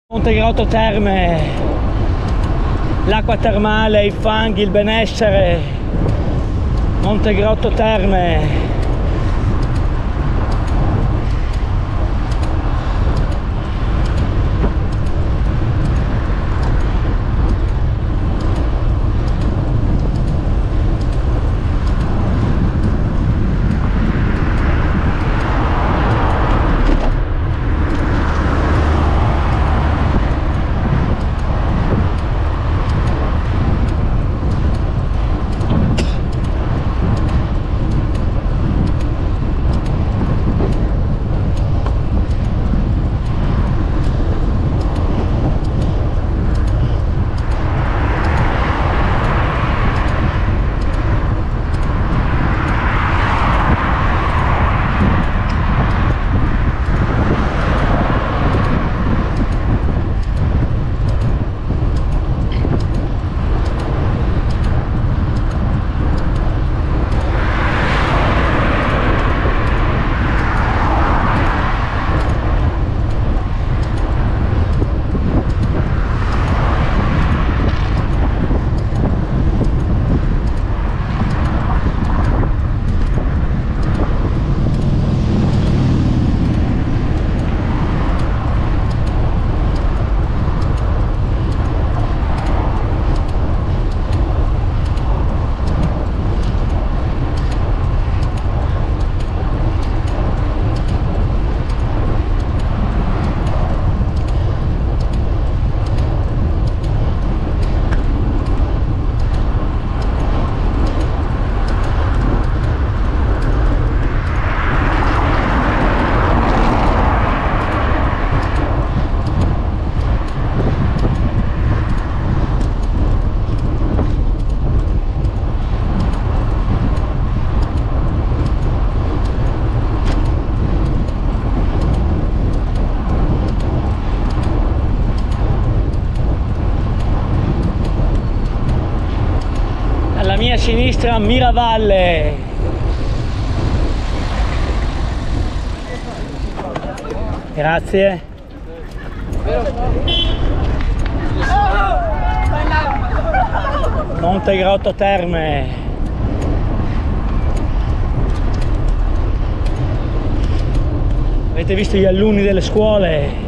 Montegrotto Terme, l'acqua termale, i fanghi, il benessere. Montegrotto Terme. Alla mia sinistra Miravalle. Grazie. Montegrotto Terme. Avete visto gli alunni delle scuole?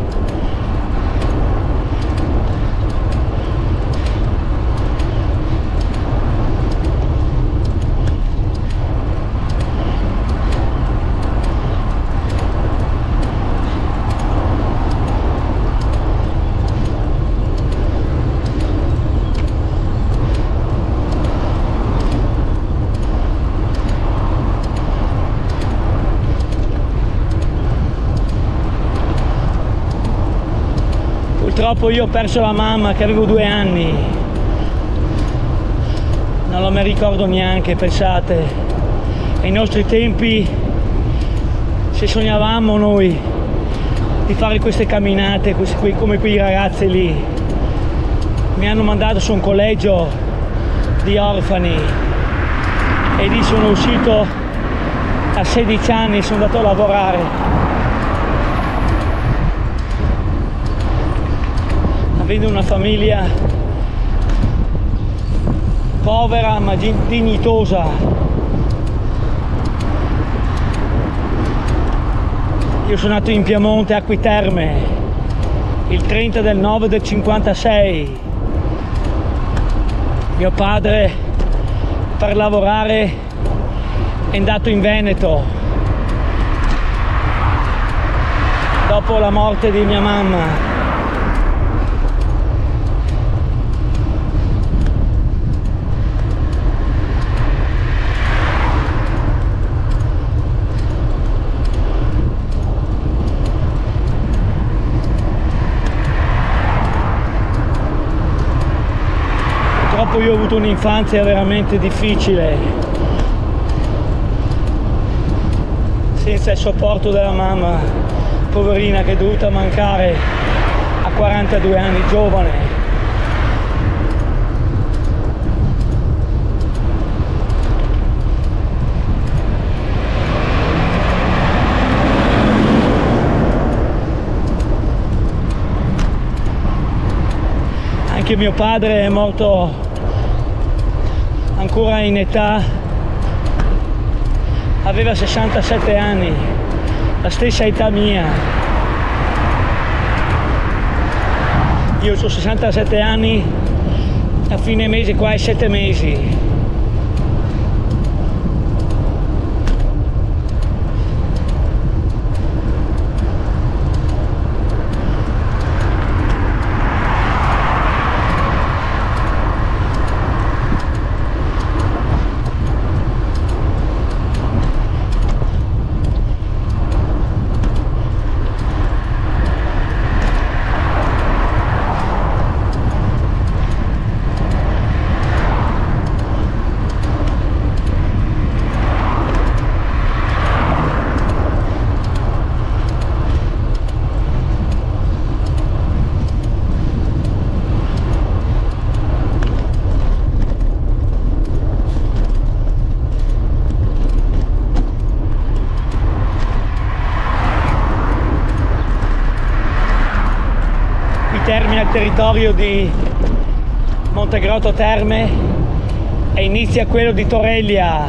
Purtroppo io ho perso la mamma che avevo 2 anni, non lo mi ricordo neanche, pensate, ai nostri tempi se sognavamo noi di fare queste camminate come quei ragazzi lì. Mi hanno mandato su un collegio di orfani e lì sono uscito a 16 anni, sono andato a lavorare. Avendo una famiglia povera ma dignitosa. Io sono nato in Piemonte, Acqui Terme, il 30 del 9 del 56. Mio padre per lavorare è andato in Veneto dopo la morte di mia mamma. Purtroppo io ho avuto un'infanzia veramente difficile, senza il supporto della mamma, poverina, che è dovuta mancare a 42 anni, giovane. perché mio padre è morto ancora in età, aveva 67 anni, la stessa età mia. Io ho 67 anni, a fine mese qua è 7 mesi. Termina il territorio di Montegrotto Terme e inizia quello di Torreglia.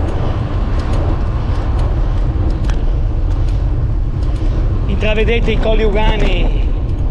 Intravedete i Colli Ugani.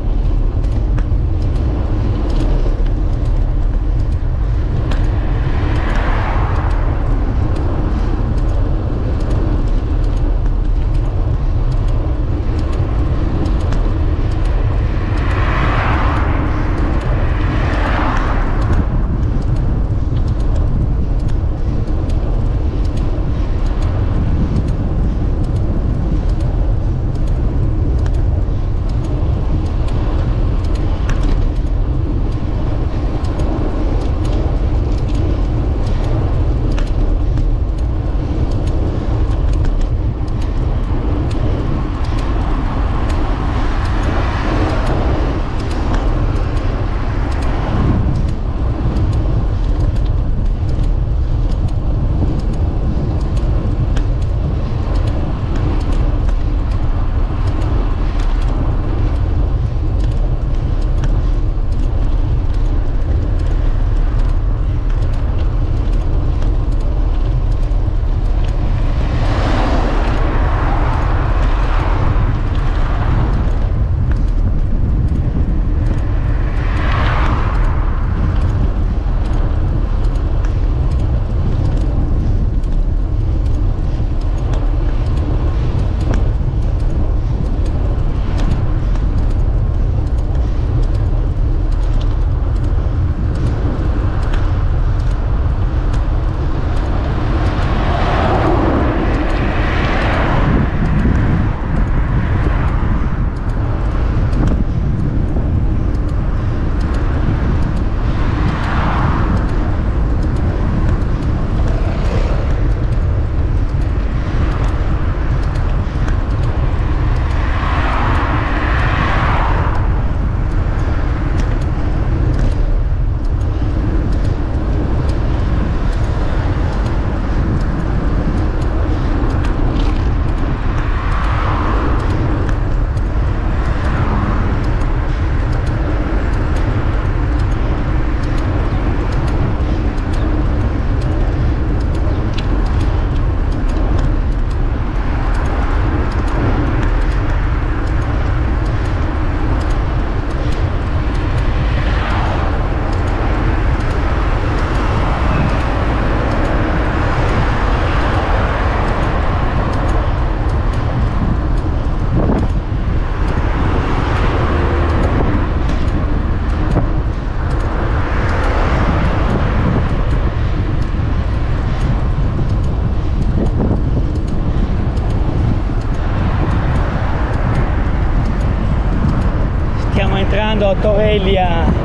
entrando a Torreglia.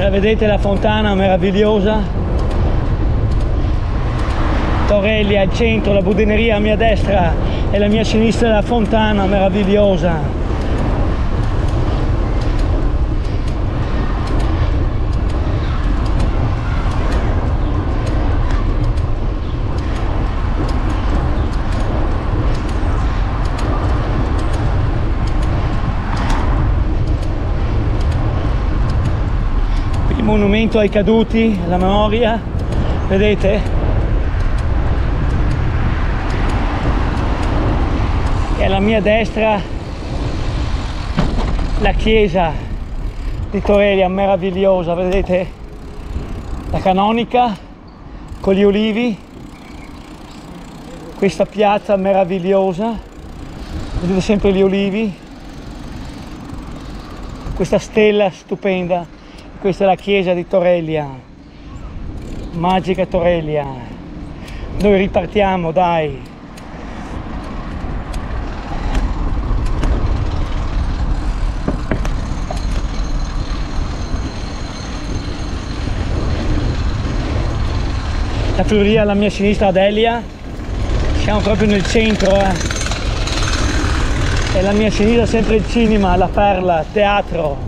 vedete la fontana meravigliosa? Torellia al centro, la budineria a mia destra e la mia sinistra la fontana meravigliosa. Il monumento ai caduti, la memoria, vedete? E alla mia destra la chiesa di Torellia, meravigliosa, vedete? La canonica con gli ulivi, questa piazza meravigliosa, vedete sempre gli ulivi, questa stella stupenda, questa è la chiesa di Torellia, magica Torellia. Noi ripartiamo, dai! La Fluria alla mia sinistra, Adelia, siamo proprio nel centro, e alla mia sinistra sempre il cinema, la Perla, teatro.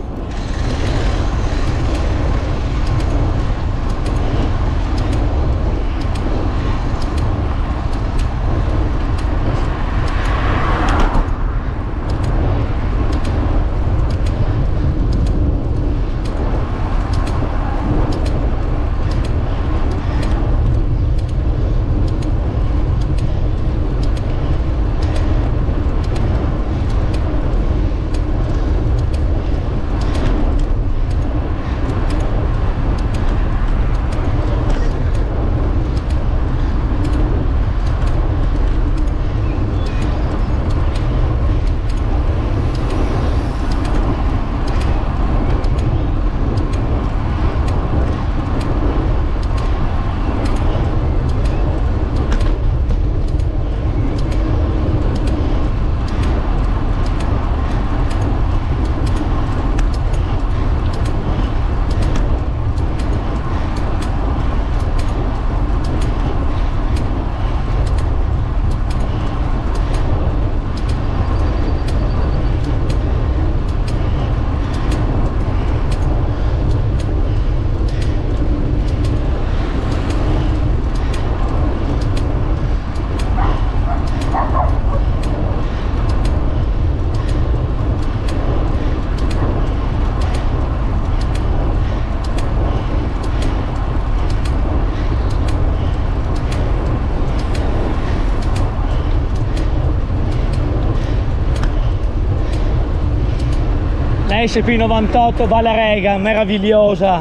SP98 Valarega, meravigliosa,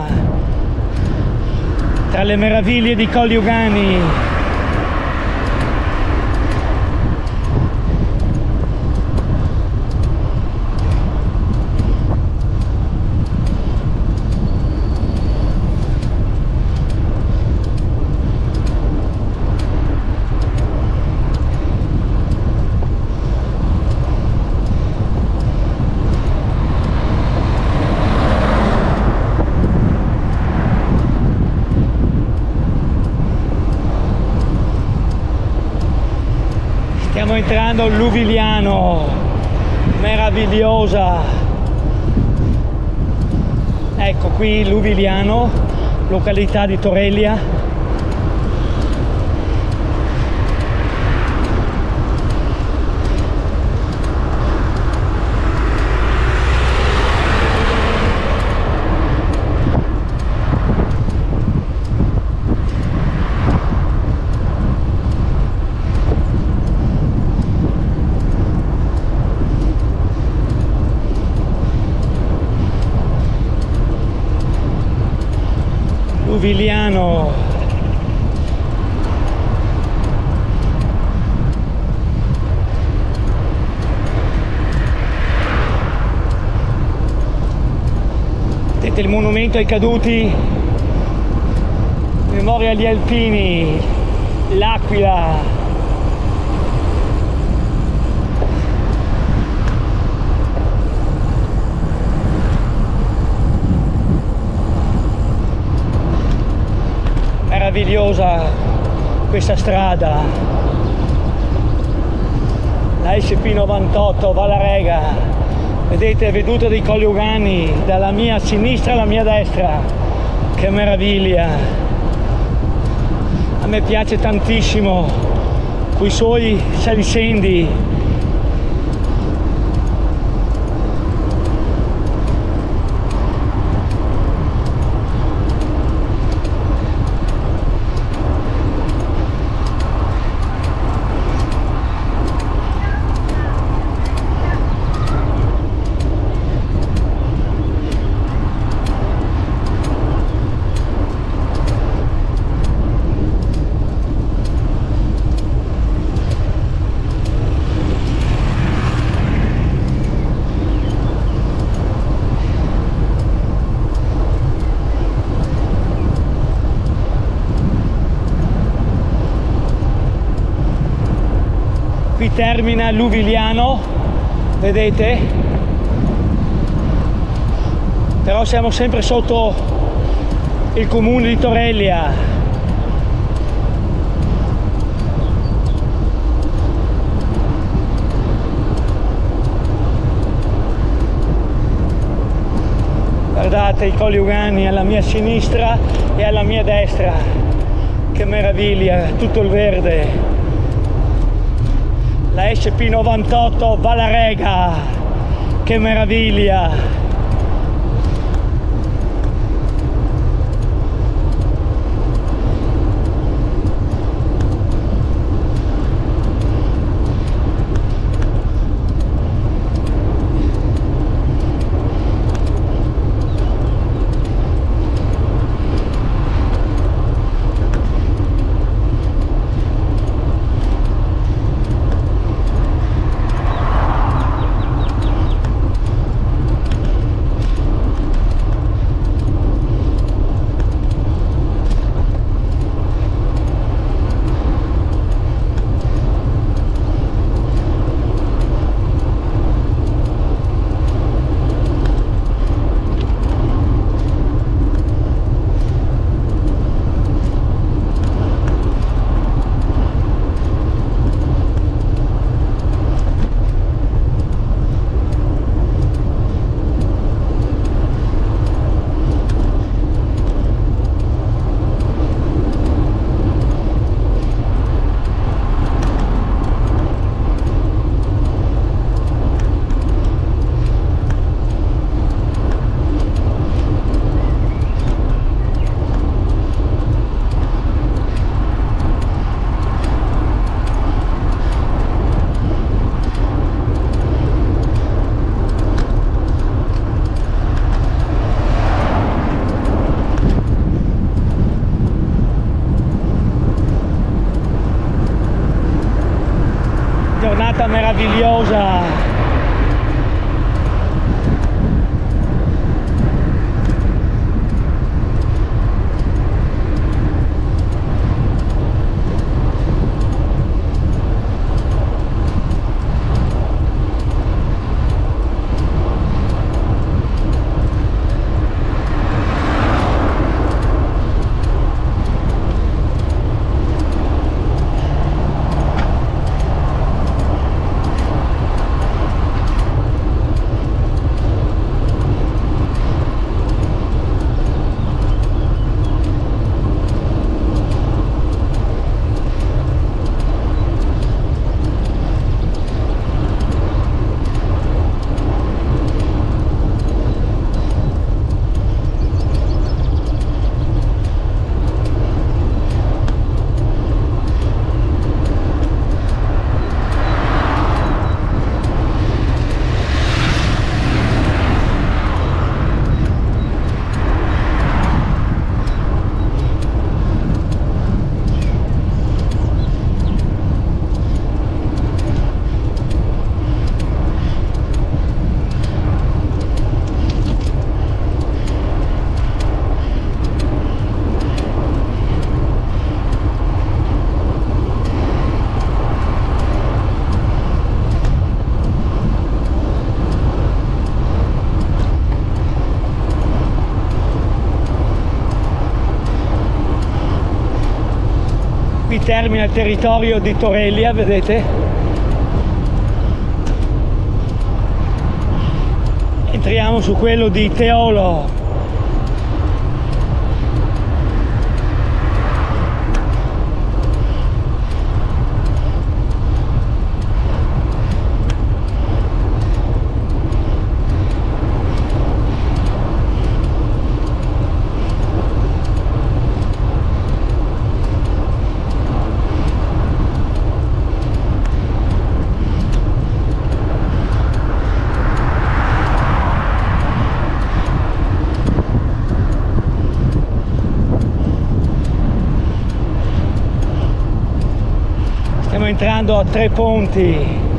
tra le meraviglie di Colli Ugani. Stiamo entrando al Luvigliano, meravigliosa. Ecco qui Luvigliano, località di Torellia. Luvigliano. Vedete il monumento ai caduti, memoria agli alpini, l'Aquila. meravigliosa questa strada, la SP98 Vallarega, vedete, veduta dei Colli Ugani dalla mia sinistra alla mia destra, che meraviglia, a me piace tantissimo, coi suoi saliscendi. Qui termina Luvigliano, vedete? Però siamo sempre sotto il comune di Torellia. Guardate i Colli Ugani alla mia sinistra e alla mia destra, che meraviglia, tutto il verde. La SP98 Vallarega, che meraviglia! Giornata meravigliosa. Qui termina il territorio di Torellia, vedete? Entriamo su quello di Teolo. Stiamo entrando a Tre Ponti,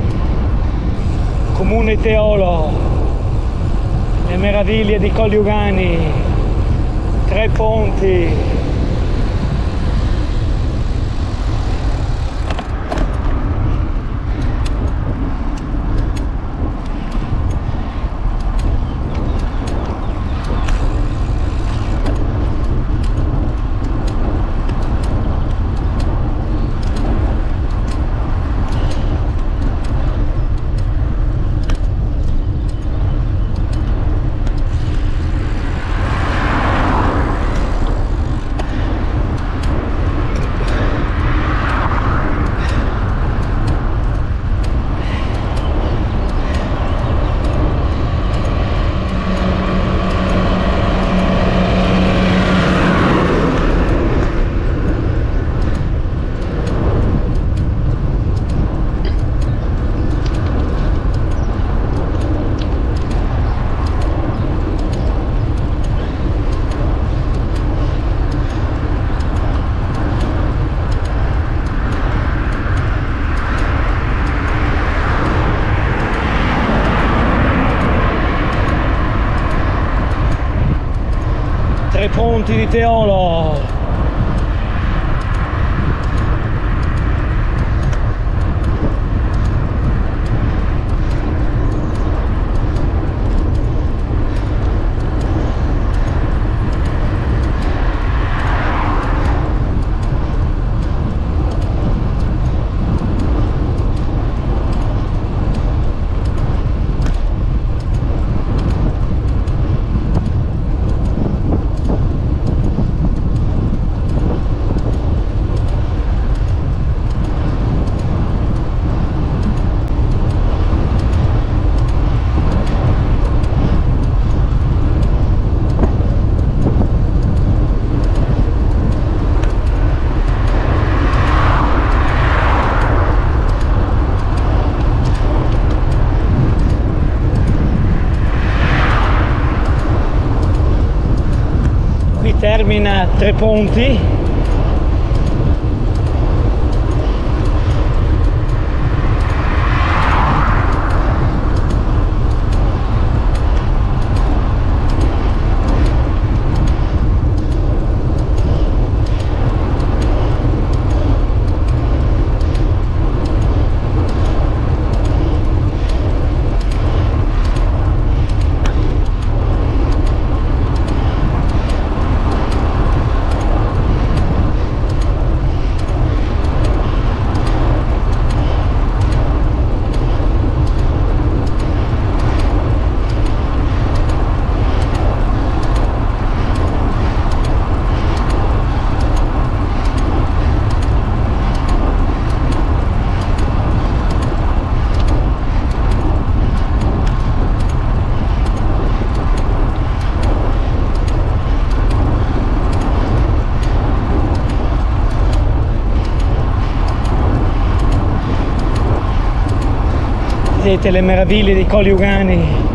comune Teolo, le meraviglie di Colli Ugani, Tre Ponti. Tre Ponti di Teolo. Termina Tre Ponti. Vedete le meraviglie dei Colli Ugani.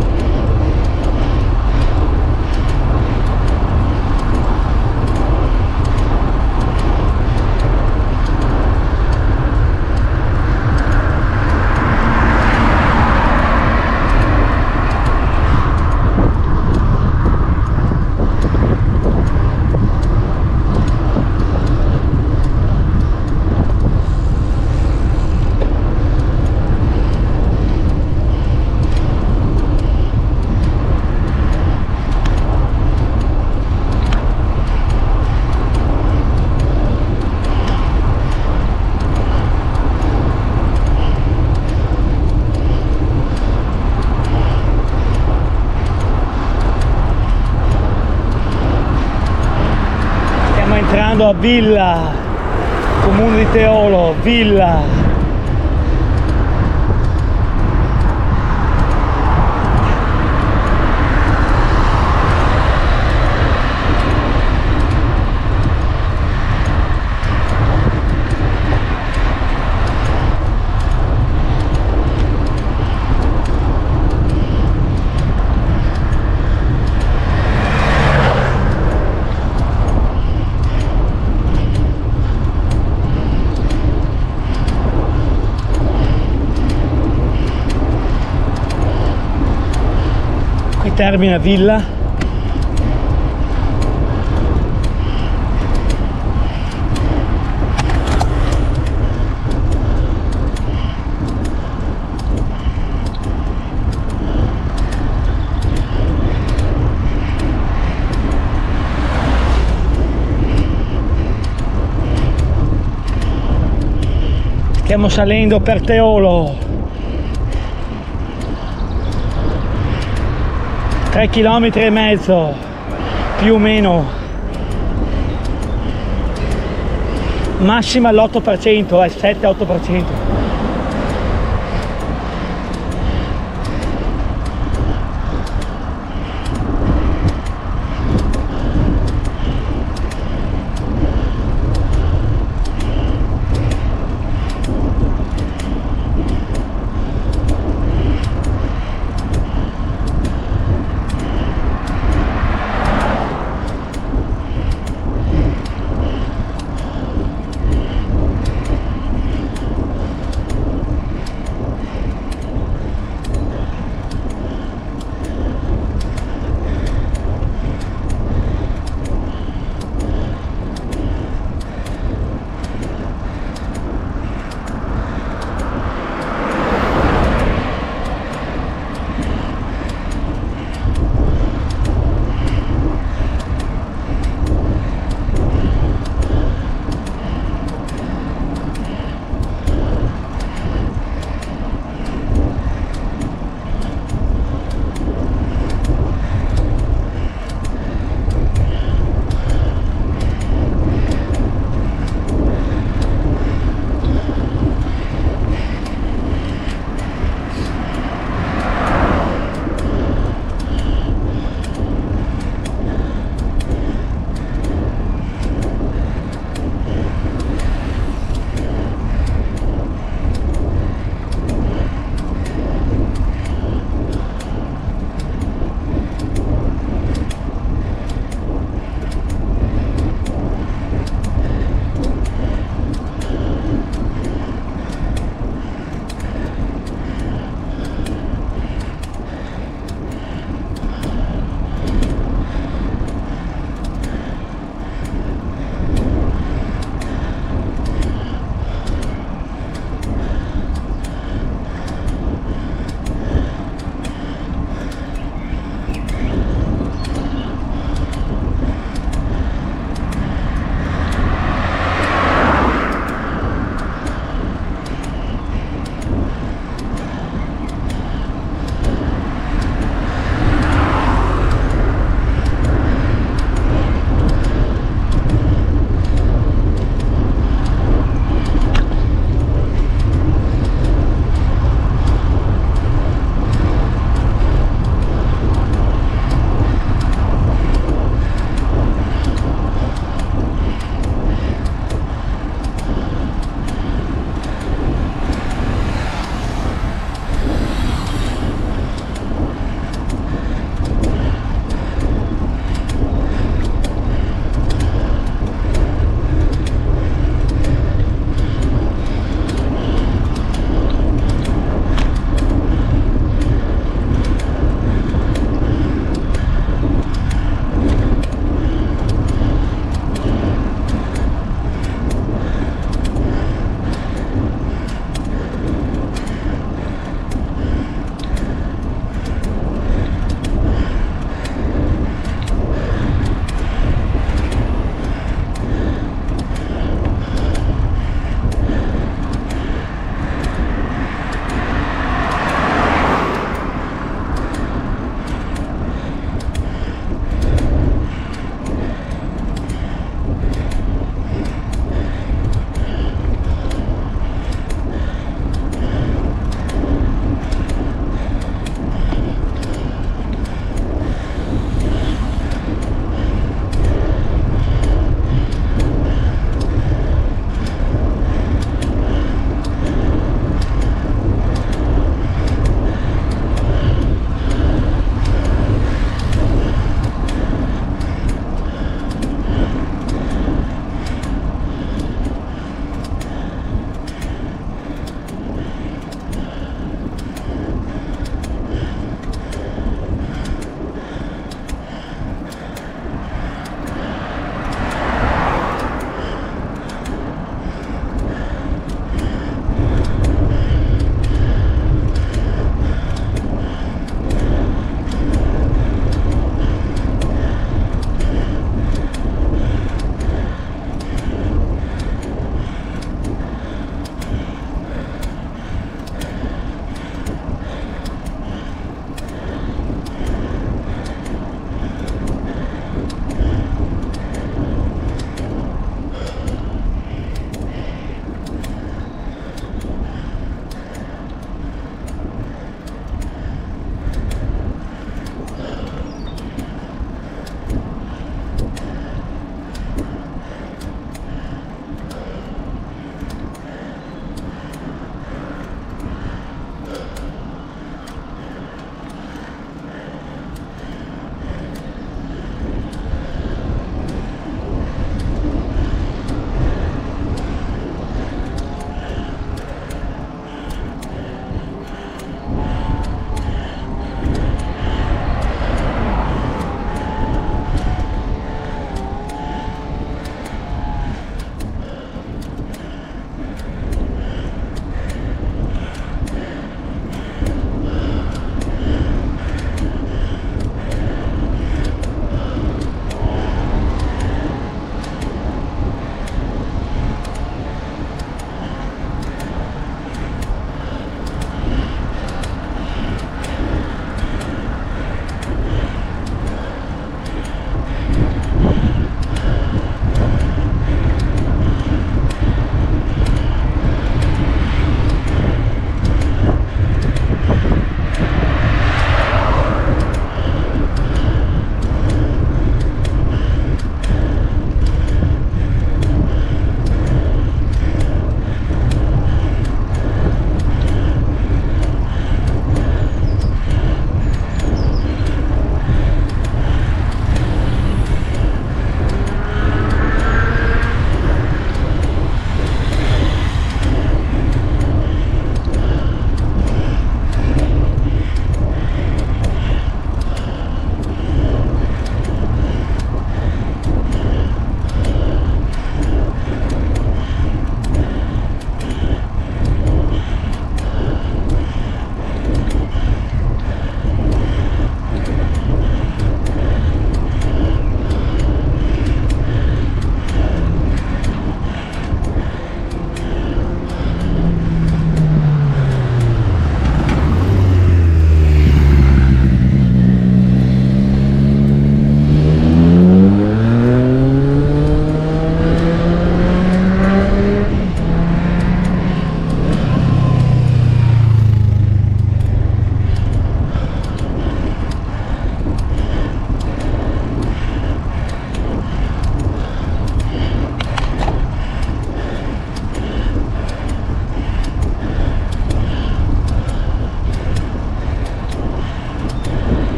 entrando a Villa, comune di Teolo, Villa. Termina Villa. Stiamo salendo per Teolo. 3,5 km più o meno, massima all'8%, 7-8%.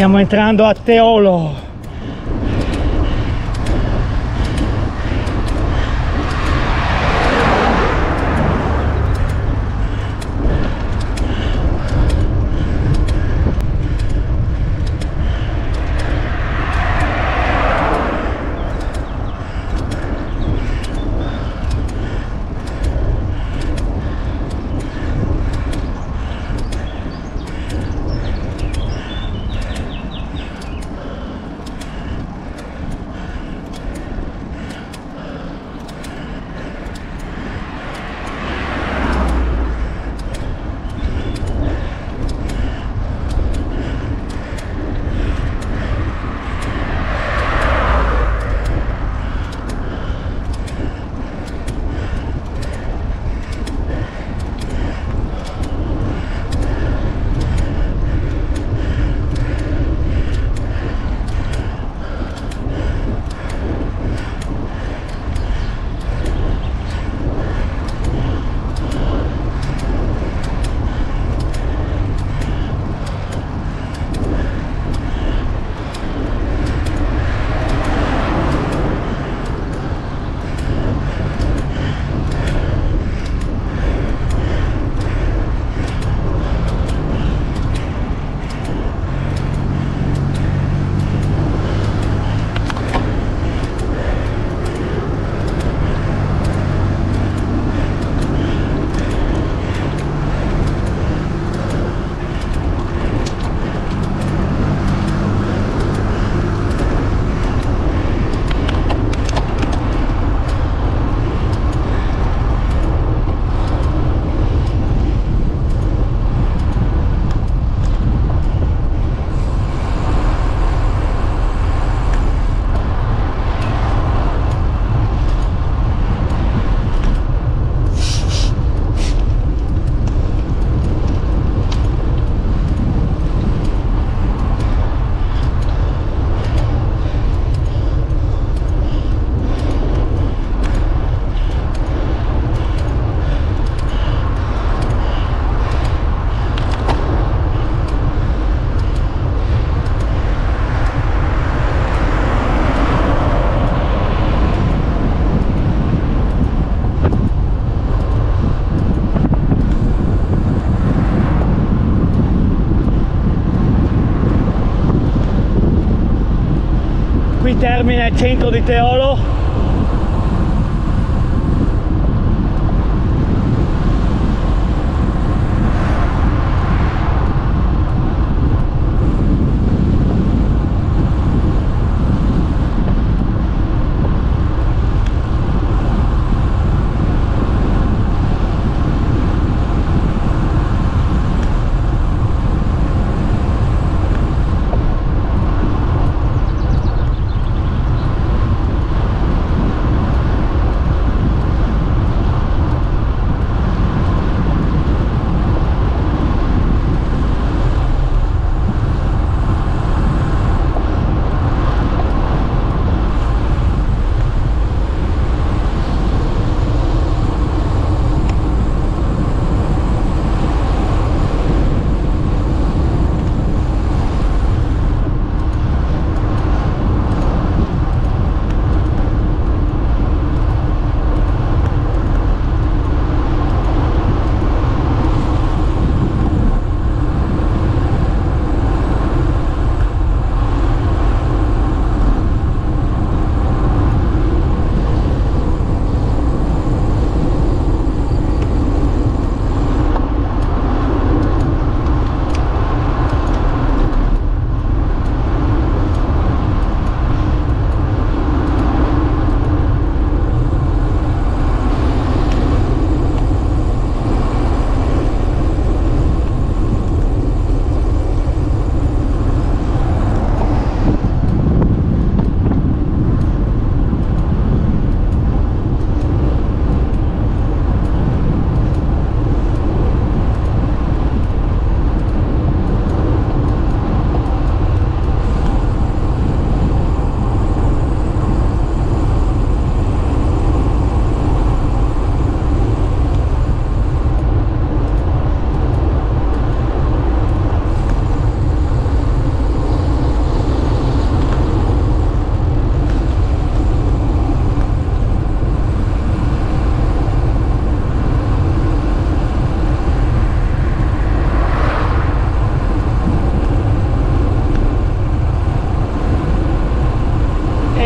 Stiamo entrando a Teolo. Qui termina il centro di Teolo.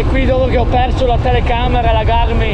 qui dopo che ho perso la telecamera, la Garmin.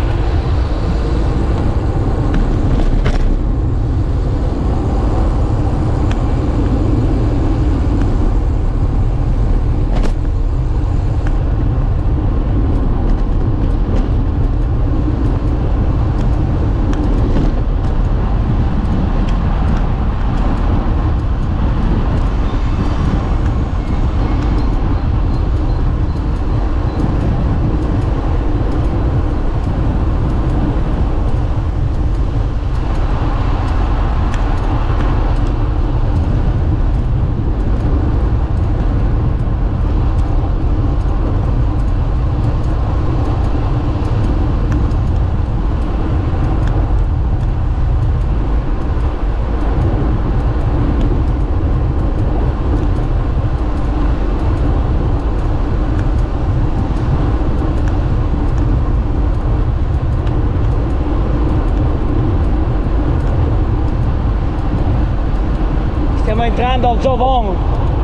Stiamo entrando a Zovon.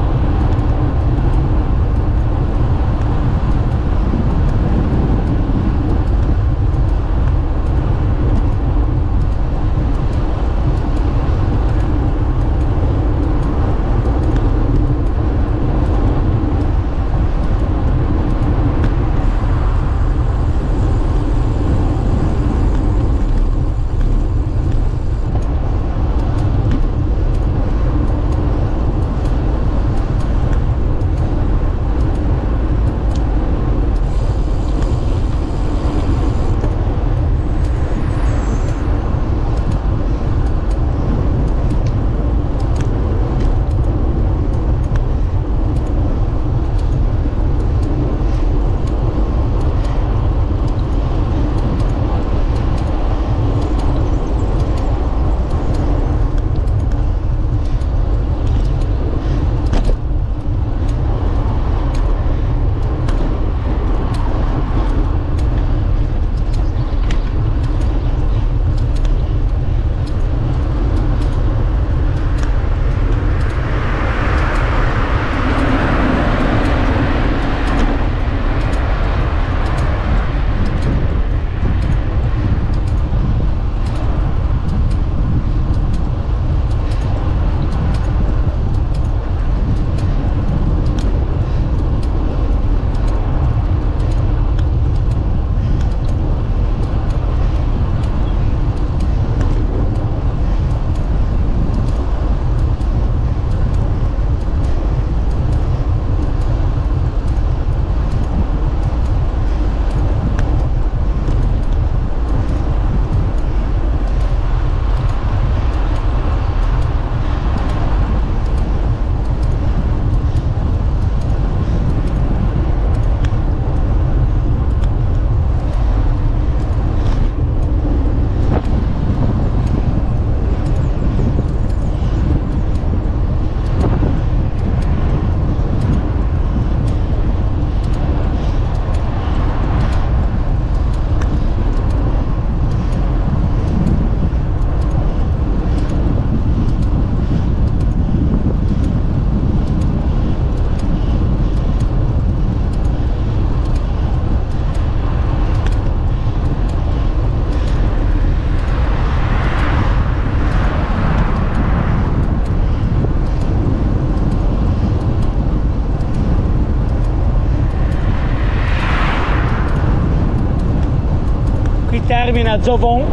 Termina Zovon,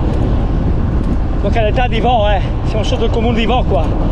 località di Vo, siamo sotto il comune di Vo qua.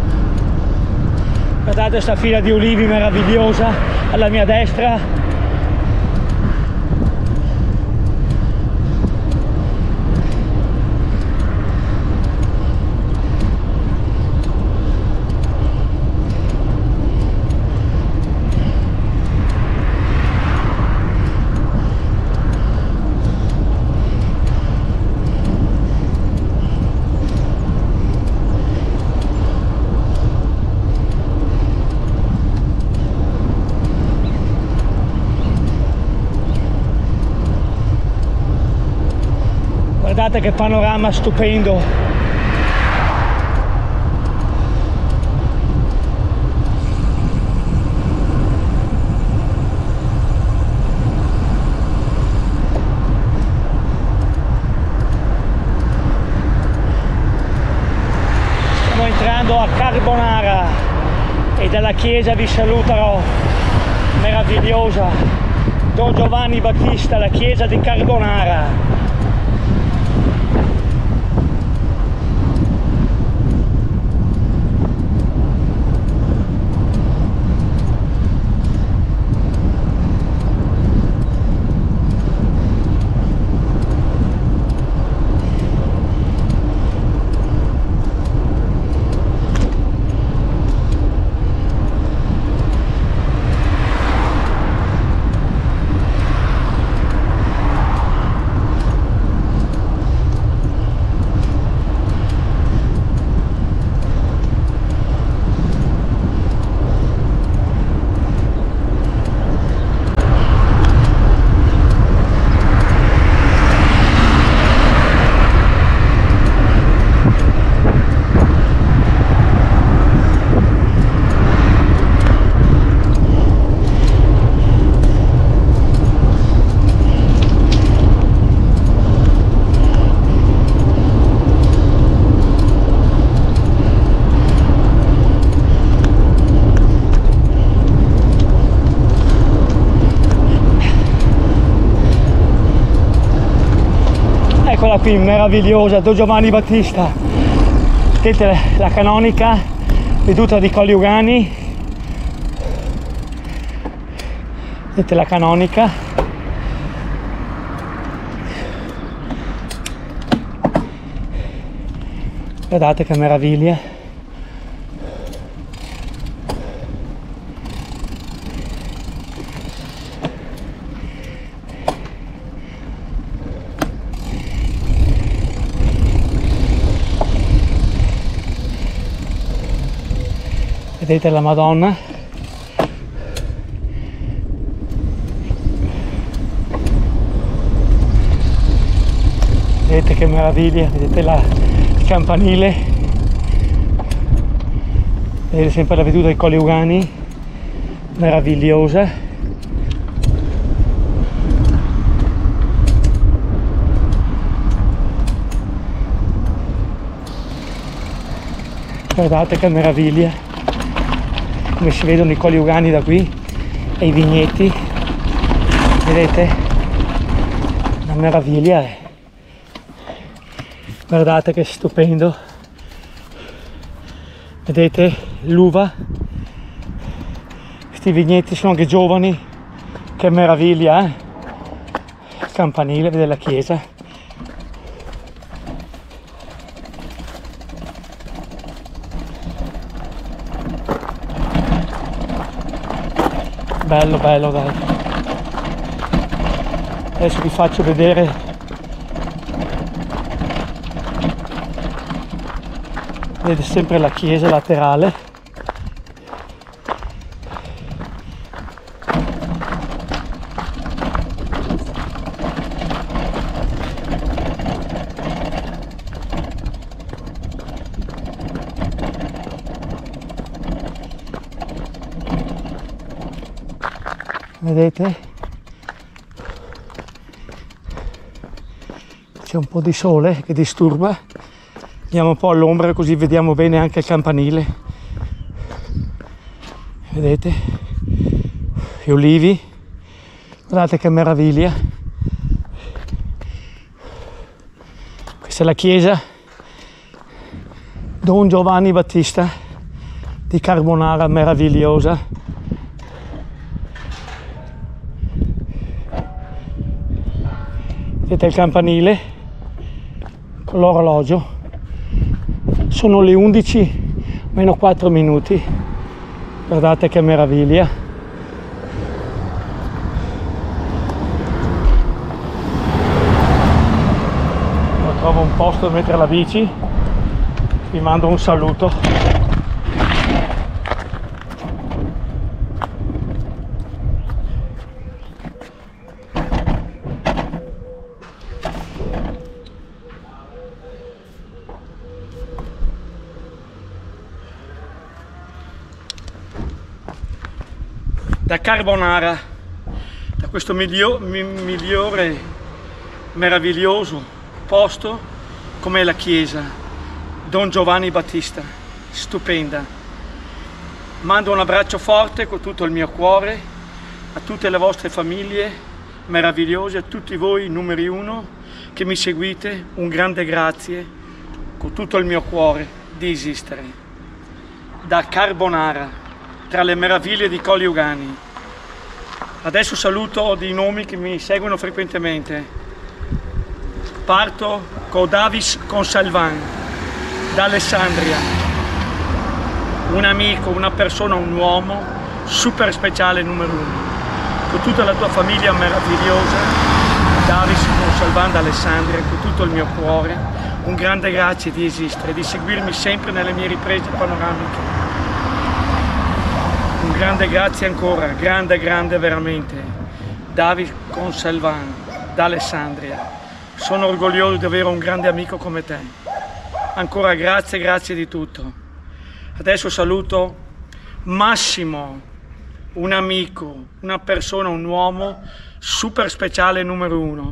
Guardate questa fila di ulivi meravigliosa alla mia destra, Guardate che panorama stupendo. Stiamo entrando a Carbonara e dalla chiesa vi saluterò, meravigliosa, Don Giovanni Battista, la chiesa di Carbonara. Eccola qui, meravigliosa, Don Giovanni Battista. Vedete la canonica, veduta di Colli Ugani. Vedete la canonica. Guardate che meraviglia. Vedete la Madonna. Vedete che meraviglia, vedete il campanile. Vedete sempre la veduta dei Colli Ugani, meravigliosa. Guardate che meraviglia. Come si vedono i Colli Ugani da qui e i vigneti, vedete? Una meraviglia. Guardate che stupendo. Vedete l'uva, questi vigneti sono anche giovani, che meraviglia, eh? Il campanile, vedete la chiesa. Bello, bello, dai. Adesso vi faccio vedere vedete sempre la chiesa laterale. Vedete? C'è un po' di sole che disturba. Andiamo un po' all'ombra così vediamo bene anche il campanile. Vedete? Gli olivi. Guardate che meraviglia. Questa è la chiesa Don Giovanni Battista di Carbonara, meravigliosa. Vedete il campanile con l'orologio. Sono le 11 meno 4 minuti. Guardate che meraviglia. Trovo un posto dove mettere la bici. Vi mando un saluto. da Carbonara, da questo migliore, meraviglioso posto come la chiesa Don Giovanni Battista, stupenda. Mando un abbraccio forte con tutto il mio cuore a tutte le vostre famiglie meravigliose, a tutti voi numeri uno che mi seguite, un grande grazie con tutto il mio cuore di esistere. Da Carbonara, tra le meraviglie di Colli Ugani. Adesso saluto dei nomi che mi seguono frequentemente. Parto con Davis Consalvan, da Alessandria. Un amico, una persona, un uomo super speciale numero uno. Con tutta la tua famiglia meravigliosa, Davis Consalvan da Alessandria, con tutto il mio cuore, un grande grazie di esistere, di seguirmi sempre nelle mie riprese panoramiche. Un grande grazie ancora, grande veramente, David Consalvan da Alessandria. Sono orgoglioso di avere un grande amico come te. Ancora grazie di tutto. Adesso saluto Massimo, un amico, una persona, un uomo super speciale numero uno.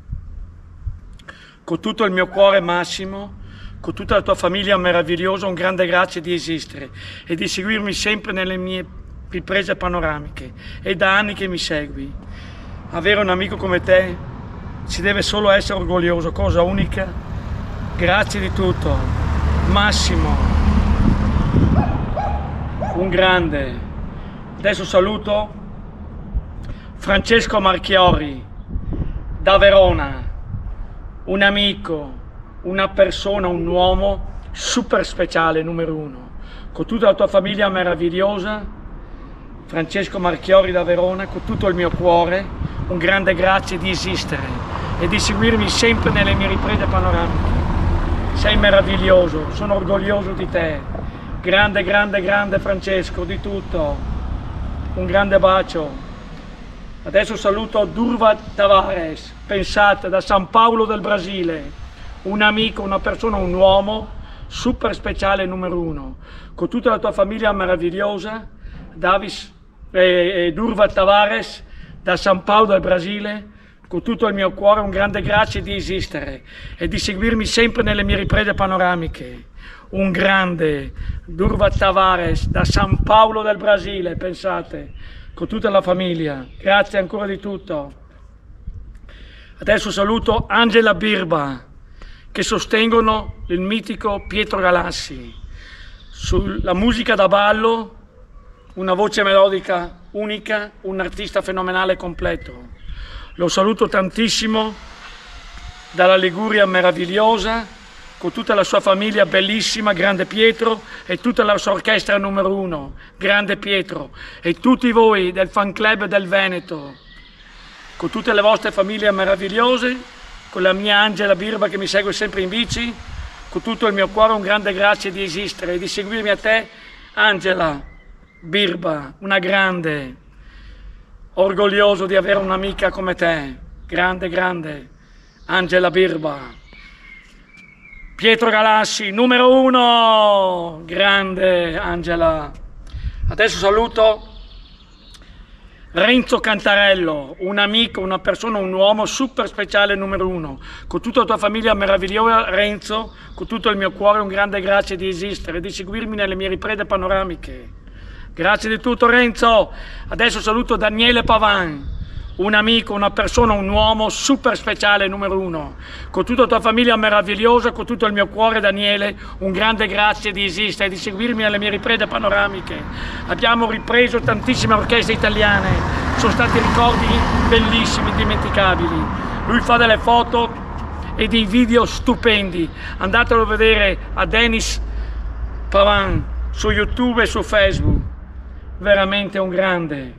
Con tutto il mio cuore Massimo, con tutta la tua famiglia meravigliosa, un grande grazie di esistere e di seguirmi sempre nelle mie riprese panoramiche. È da anni che mi segui. Avere un amico come te si deve solo essere orgoglioso, cosa unica. Grazie di tutto. Massimo, un grande. Adesso saluto Francesco Marchiori da Verona, un amico, una persona, un uomo super speciale numero uno, con tutta la tua famiglia meravigliosa. Francesco Marchiori da Verona, con tutto il mio cuore, un grande grazie di esistere e di seguirmi sempre nelle mie riprese panoramiche. Sei meraviglioso, sono orgoglioso di te. Grande Francesco, di tutto. Un grande bacio. Adesso saluto Durva Tavares, pensate, da San Paolo del Brasile. Un amico, una persona, un uomo super speciale numero uno, con tutta la tua famiglia meravigliosa. Durva Tavares da San Paolo del Brasile, con tutto il mio cuore un grande grazie di esistere e di seguirmi sempre nelle mie riprese panoramiche. Un grande Durva Tavares da San Paolo del Brasile, pensate, con tutta la famiglia. Grazie ancora di tutto. Adesso saluto Angela Birba, che sostengono il mitico Pietro Galassi. Sulla musica da ballo, una voce melodica unica, un artista fenomenale completo. Lo saluto tantissimo dalla Liguria meravigliosa, con tutta la sua famiglia bellissima, Grande Pietro, e tutta la sua orchestra numero uno, Grande Pietro, e tutti voi del fan club del Veneto, con tutte le vostre famiglie meravigliose, con la mia Angela Birba che mi segue sempre in bici, con tutto il mio cuore un grande grazie di esistere e di seguirmi a te, Angela Birba, una grande, orgoglioso di avere un'amica come te, grande, Angela Birba. Pietro Galassi, numero uno, grande Angela. Adesso saluto Renzo Cantarello, un amico, una persona, un uomo super speciale numero uno. Con tutta la tua famiglia meravigliosa, Renzo, con tutto il mio cuore un grande grazie di esistere e di seguirmi nelle mie riprese panoramiche. Grazie di tutto Renzo. Adesso saluto Daniele Pavan, un amico, una persona, un uomo super speciale numero uno. Con tutta la tua famiglia meravigliosa, con tutto il mio cuore Daniele, un grande grazie di esistere e di seguirmi nelle mie riprese panoramiche. Abbiamo ripreso tantissime orchestre italiane, sono stati ricordi bellissimi, indimenticabili. Lui fa delle foto e dei video stupendi. Andatelo a vedere a Denis Pavan su YouTube e su Facebook. Veramente un grande.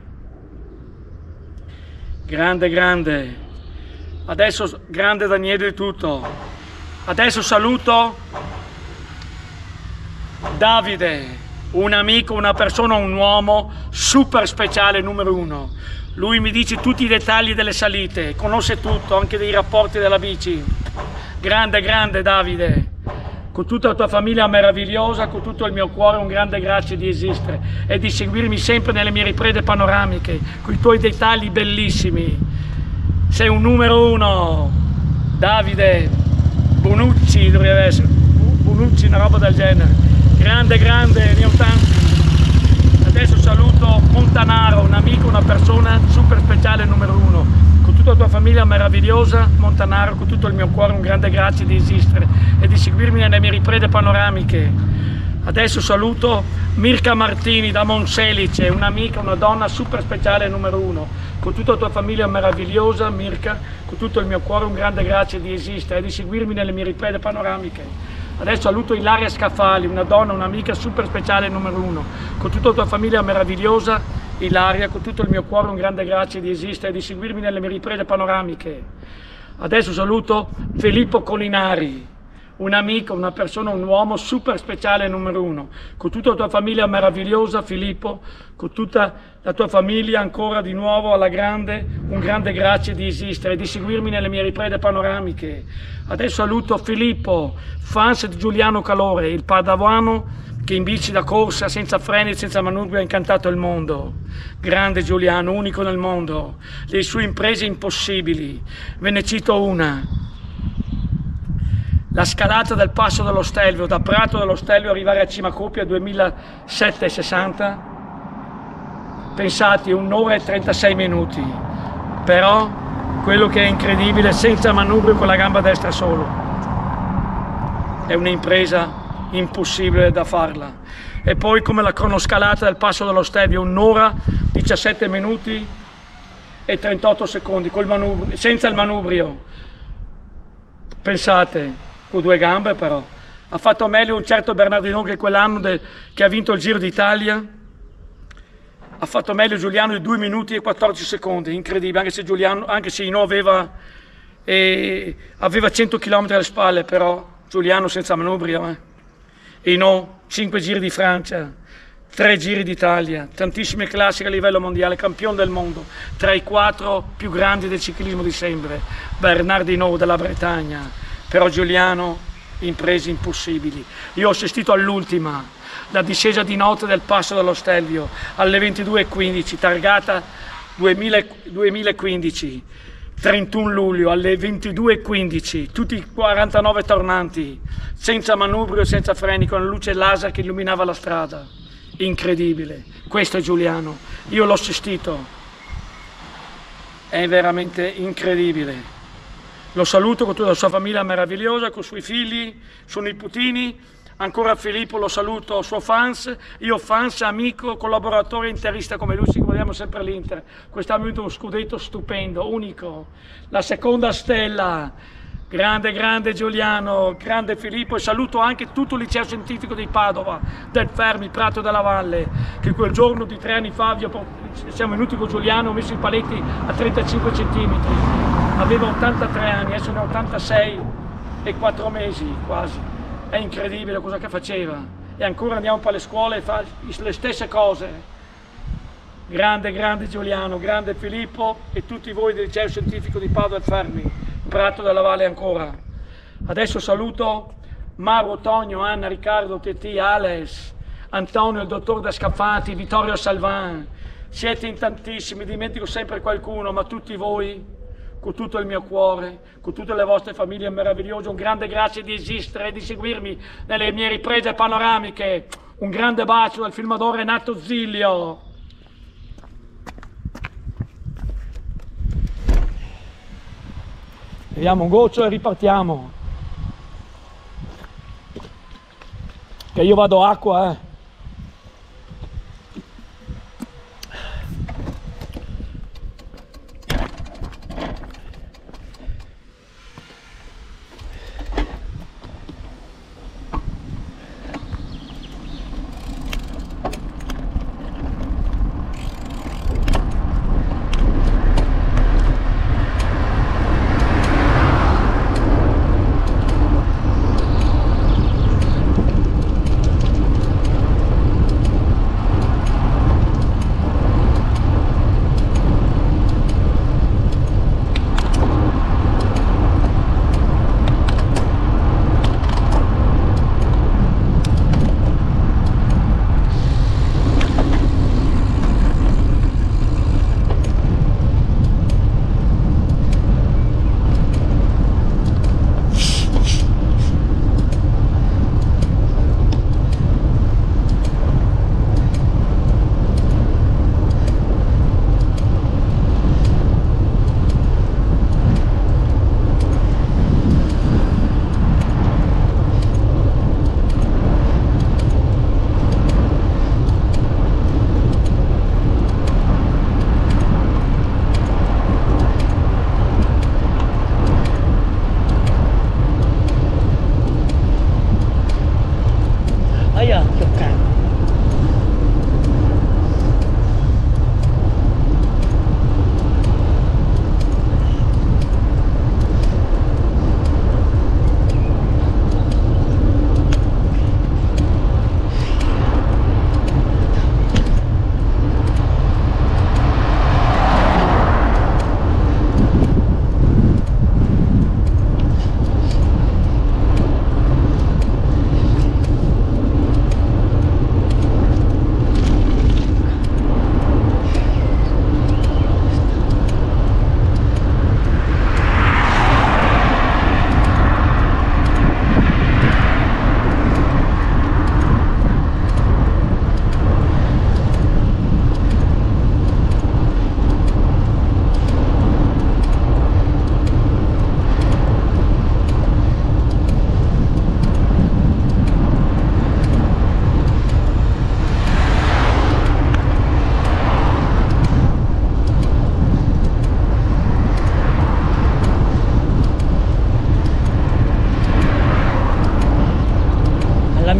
Adesso grande Daniele di tutto. Adesso saluto Davide, un amico, una persona, un uomo super speciale numero uno. Lui mi dice tutti i dettagli delle salite, conosce tutto, anche dei rapporti della bici. Grande Davide, con tutta la tua famiglia meravigliosa, con tutto il mio cuore un grande grazie di esistere e di seguirmi sempre nelle mie riprese panoramiche, con i tuoi dettagli bellissimi. Sei un numero uno, Davide Bonucci, dovrebbe essere, Bonucci, una roba del genere. Grande, grande, ne ho tanti. Adesso saluto Montanaro, un amico, una persona super speciale numero uno. Con tutta la tua famiglia meravigliosa, Montanaro, con tutto il mio cuore un grande grazie di esistere e di seguirmi nelle mie riprese panoramiche. Adesso saluto Mirka Martini da Monselice, un'amica, una donna super speciale numero uno. Con tutta la tua famiglia meravigliosa, Mirka, con tutto il mio cuore un grande grazie di esistere e di seguirmi nelle mie riprese panoramiche. Adesso saluto Ilaria Scaffali, una donna, un'amica super speciale numero uno. Con tutta la tua famiglia meravigliosa, Ilaria, con tutto il mio cuore un grande grazie di esistere e di seguirmi nelle mie riprese panoramiche. Adesso saluto Filippo Colinari, un amico, una persona, un uomo super speciale numero uno. Con tutta la tua famiglia meravigliosa, Filippo, con tutta la tua famiglia ancora di nuovo alla grande, un grande grazie di esistere e di seguirmi nelle mie riprese panoramiche. Adesso saluto Filippo, fans di Giuliano Calore, il padavano che in bici da corsa, senza freni e senza manubrio, ha incantato il mondo. Grande Giuliano, unico nel mondo, le sue imprese impossibili. Ve ne cito una. La scalata del Passo dello Stelvio, da Prato dello Stelvio arrivare a Cima Coppia 2760, pensate, 1 ora e 36 minuti, però quello che è incredibile, senza manubrio con la gamba destra solo, è un'impresa impossibile da farla. E poi come la cronoscalata del Passo dello Stelvio, 1 ora, 17 minuti e 38 secondi, col manubrio, senza il manubrio, pensate, con 2 gambe però. Ha fatto meglio un certo Bernardino che quell'anno che ha vinto il Giro d'Italia. Ha fatto meglio Giuliano di 2 minuti e 14 secondi, incredibile, anche se Hinault aveva 100 km alle spalle, però Giuliano senza manubrio. Hinault, 5 Giri di Francia, 3 Giri d'Italia, tantissime classiche a livello mondiale, campione del mondo, tra i 4 più grandi del ciclismo di sempre, Bernard Hinault della Bretagna. Però Giuliano, imprese impossibili. Io ho assistito all'ultima, la discesa di notte del Passo dello Stelvio, alle 22:15, targata 2015, 31 luglio, alle 22:15, tutti 49 tornanti, senza manubrio e senza freni, con la luce laser che illuminava la strada. Incredibile. Questo è Giuliano. Io l'ho assistito. È veramente incredibile. Lo saluto con tutta la sua famiglia meravigliosa, con i suoi figli, suoi nipotini. Ancora Filippo lo saluto, suo fans, io fans, amico, collaboratore, interista come lui, ci guardiamo sempre l'Inter. Quest'anno ha vinto uno scudetto stupendo, unico. La seconda stella, grande, grande Giuliano, grande Filippo, e saluto anche tutto il liceo scientifico di Padova, del Fermi, Prato della Valle, che quel giorno di 3 anni fa siamo venuti con Giuliano, ho messo i paletti a 35 centimetri. Aveva 83 anni, adesso ne ha 86 e 4 mesi quasi. È incredibile cosa che faceva. E ancora andiamo per le scuole e fa le stesse cose. Grande, grande Giuliano, grande Filippo e tutti voi del liceo scientifico di Padova e Fermi, Prato della Valle ancora. Adesso saluto Mauro, Tonio, Anna, Riccardo, Tetti, Alex, Antonio, il dottor Da Scaffati, Vittorio Salvan. Siete in tantissimi, dimentico sempre qualcuno, ma tutti voi, con tutto il mio cuore, con tutte le vostre famiglie meravigliose, un grande grazie di esistere e di seguirmi nelle mie riprese panoramiche. Un grande bacio dal filmatore Renato Zilio. Beviamo un goccio e ripartiamo. Che io vado acqua,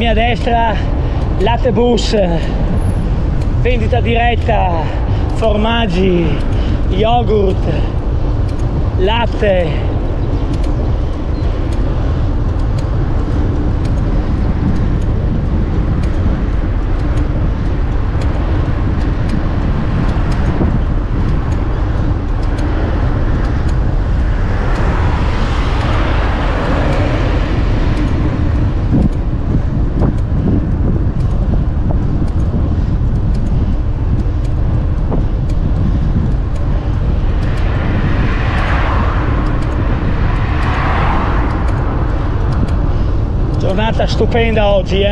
mia destra Latte Bus, vendita diretta, formaggi, yogurt, latte. Giornata stupenda oggi,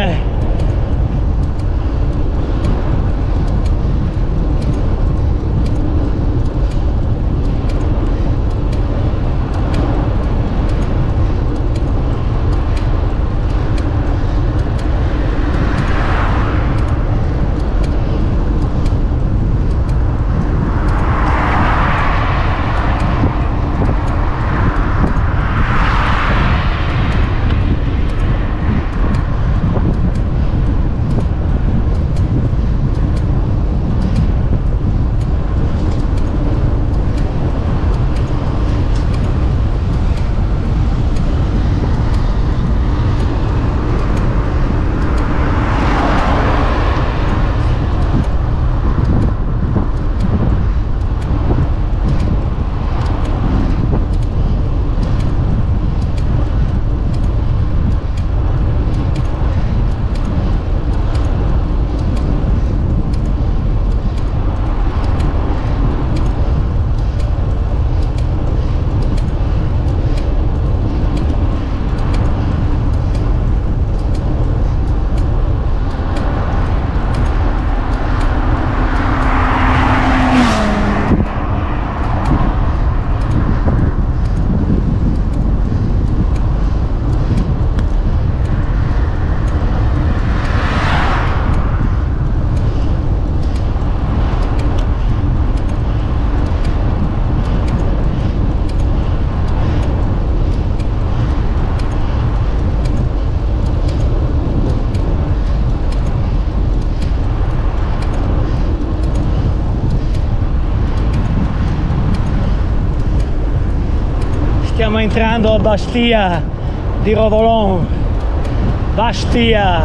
Stiamo entrando a Bastia di Rovolon, Bastia,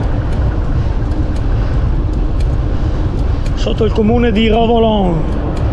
sotto il comune di Rovolon.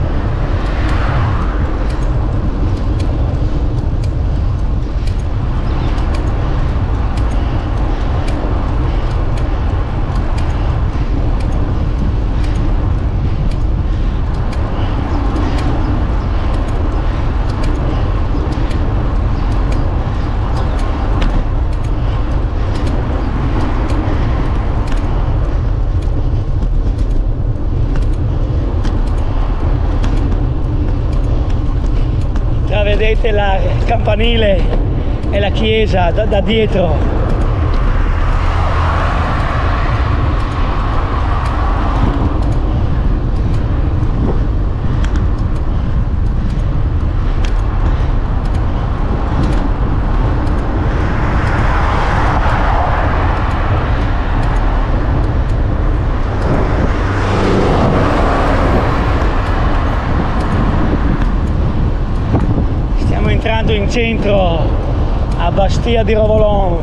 Vedete il campanile e la chiesa da dietro. Entrando in centro a Bastia di Rovolon.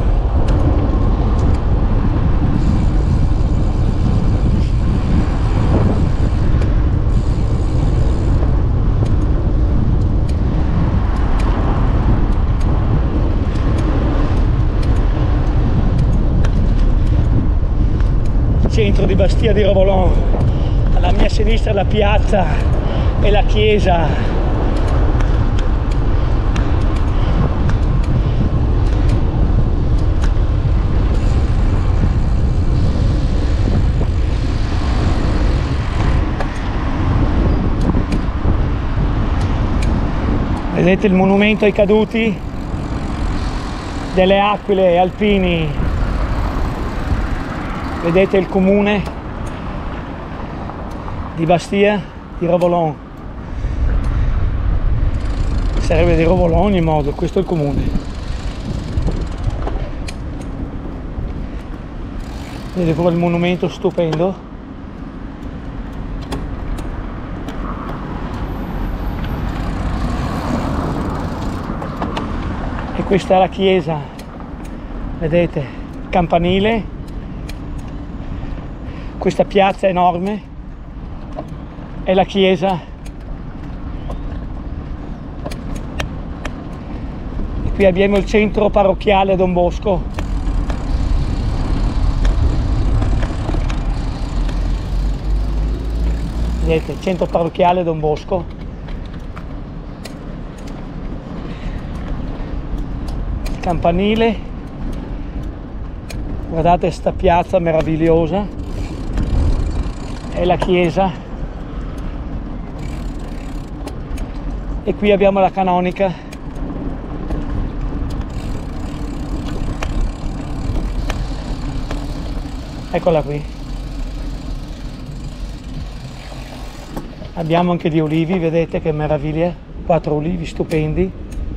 Centro di Bastia di Rovolon, alla mia sinistra la piazza e la chiesa. Vedete il monumento ai caduti delle Aquile Alpini, vedete il comune di Bastia di Rovolon, sarebbe di Rovolon in ogni modo, questo è il comune. Vedete pure il monumento stupendo. E questa è la chiesa, vedete, campanile, questa piazza enorme è la chiesa. E qui abbiamo il centro parrocchiale Don Bosco. Vedete, centro parrocchiale Don Bosco. Campanile. Guardate sta piazza meravigliosa. È la chiesa. E qui abbiamo la canonica. Eccola qui. Abbiamo anche di olivi, vedete che meraviglia, 4 olivi stupendi.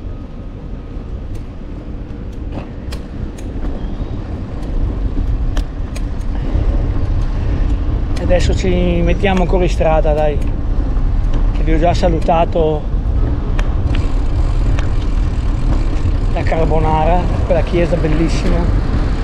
E adesso ci mettiamo ancora in strada, dai, che vi ho già salutato la Carbonara, quella chiesa bellissima.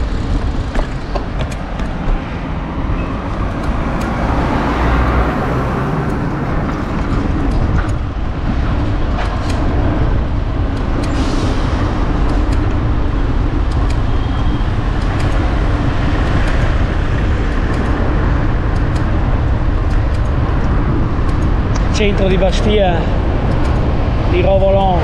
Centro di Bastia di Rovolon.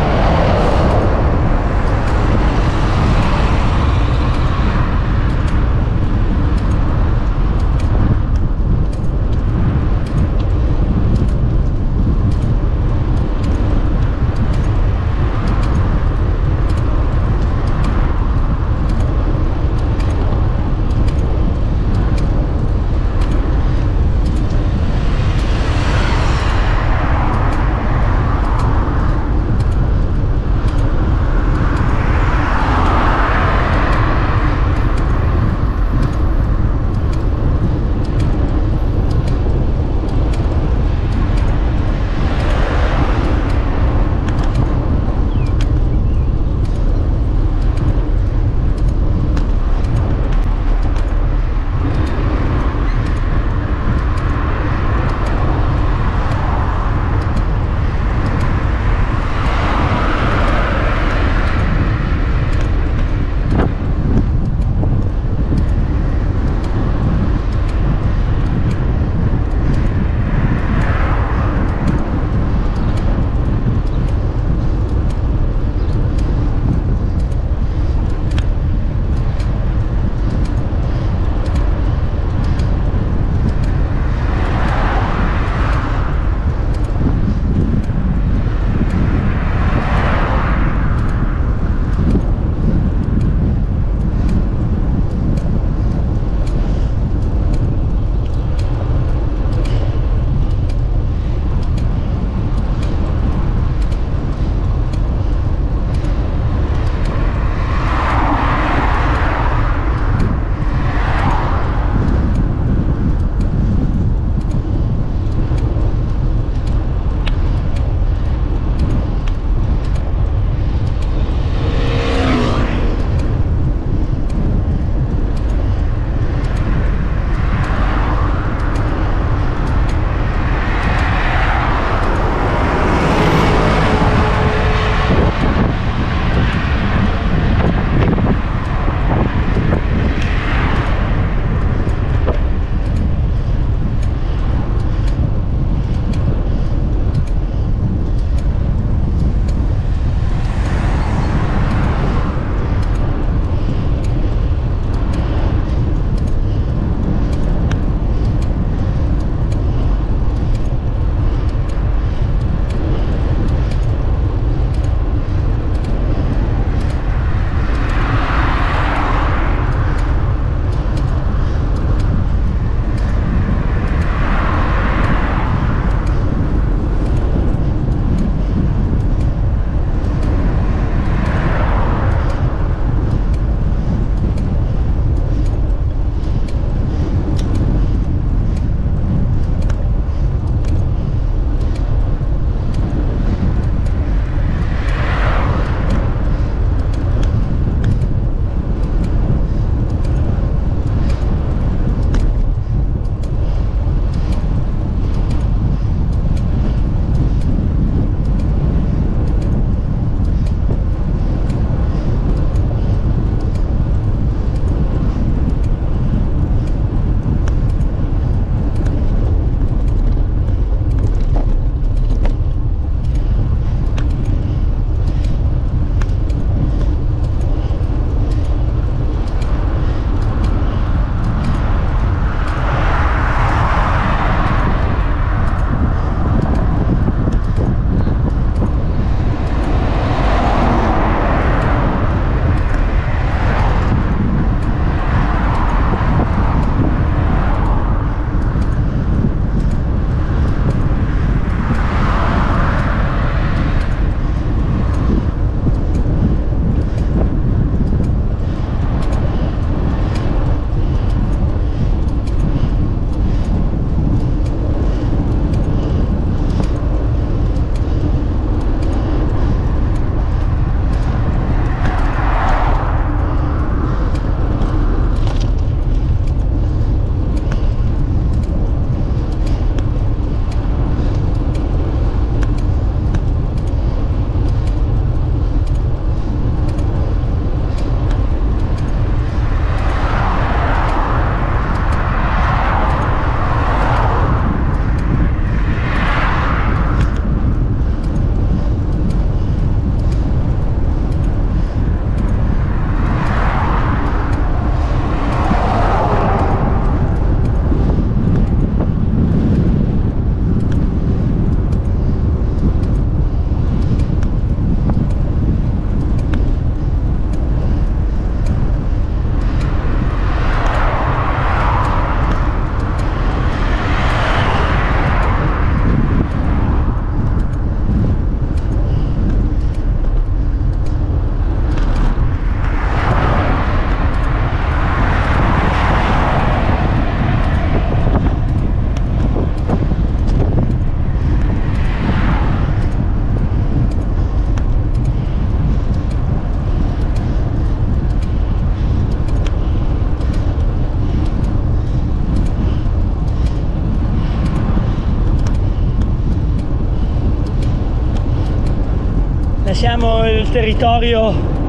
Siamo il territorio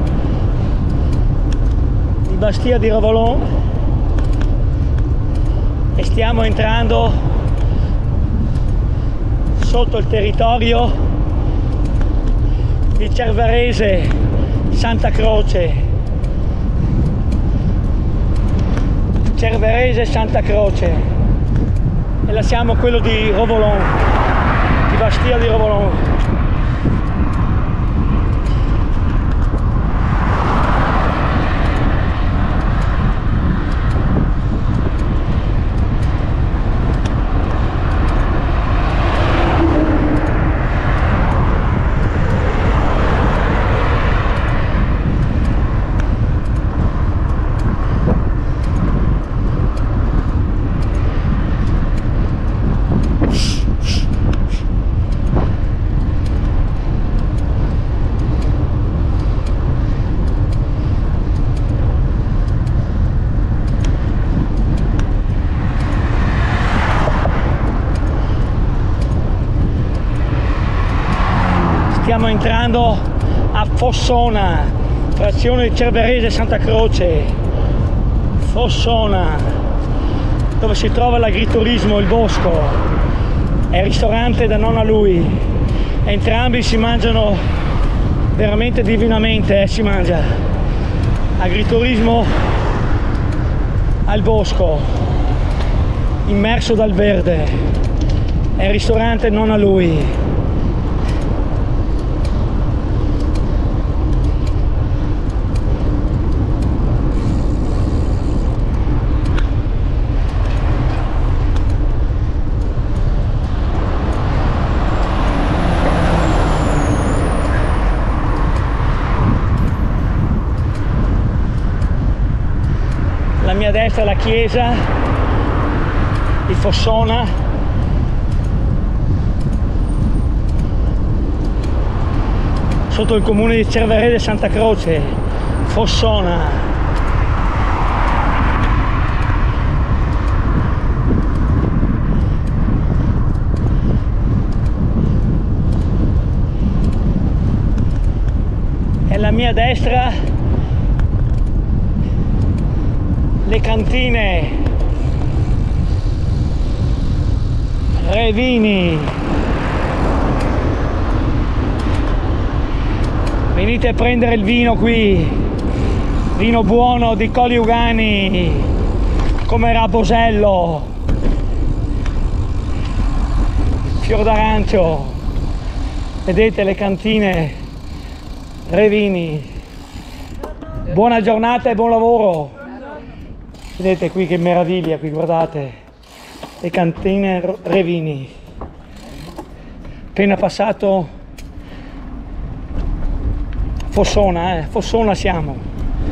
di Bastia di Revolon e stiamo entrando sotto il territorio di Cervarese Santa Croce. Cervarese Santa Croce e lasciamo quello di Revolon, di Bastia di Revolon. Stiamo entrando a Fossona, frazione di Cervarese Santa Croce. Fossona, dove si trova l'agriturismo, il bosco, è il ristorante da nonna lui. Entrambi si mangiano veramente divinamente, si mangia. Agriturismo al bosco, immerso dal verde, è il ristorante nonna lui. La mia destra è la chiesa di Fossona, sotto il comune di Cervarese Santa Croce, Fossona. E alla mia destra le cantine Revini. Venite a prendere il vino qui, vino buono di Colli Ugani, come Rabosello, fior d'arancio. Vedete le cantine Revini. Buona giornata e buon lavoro. Vedete qui che meraviglia, qui guardate, le cantine Revini. Appena passato Fossona, Fossona siamo.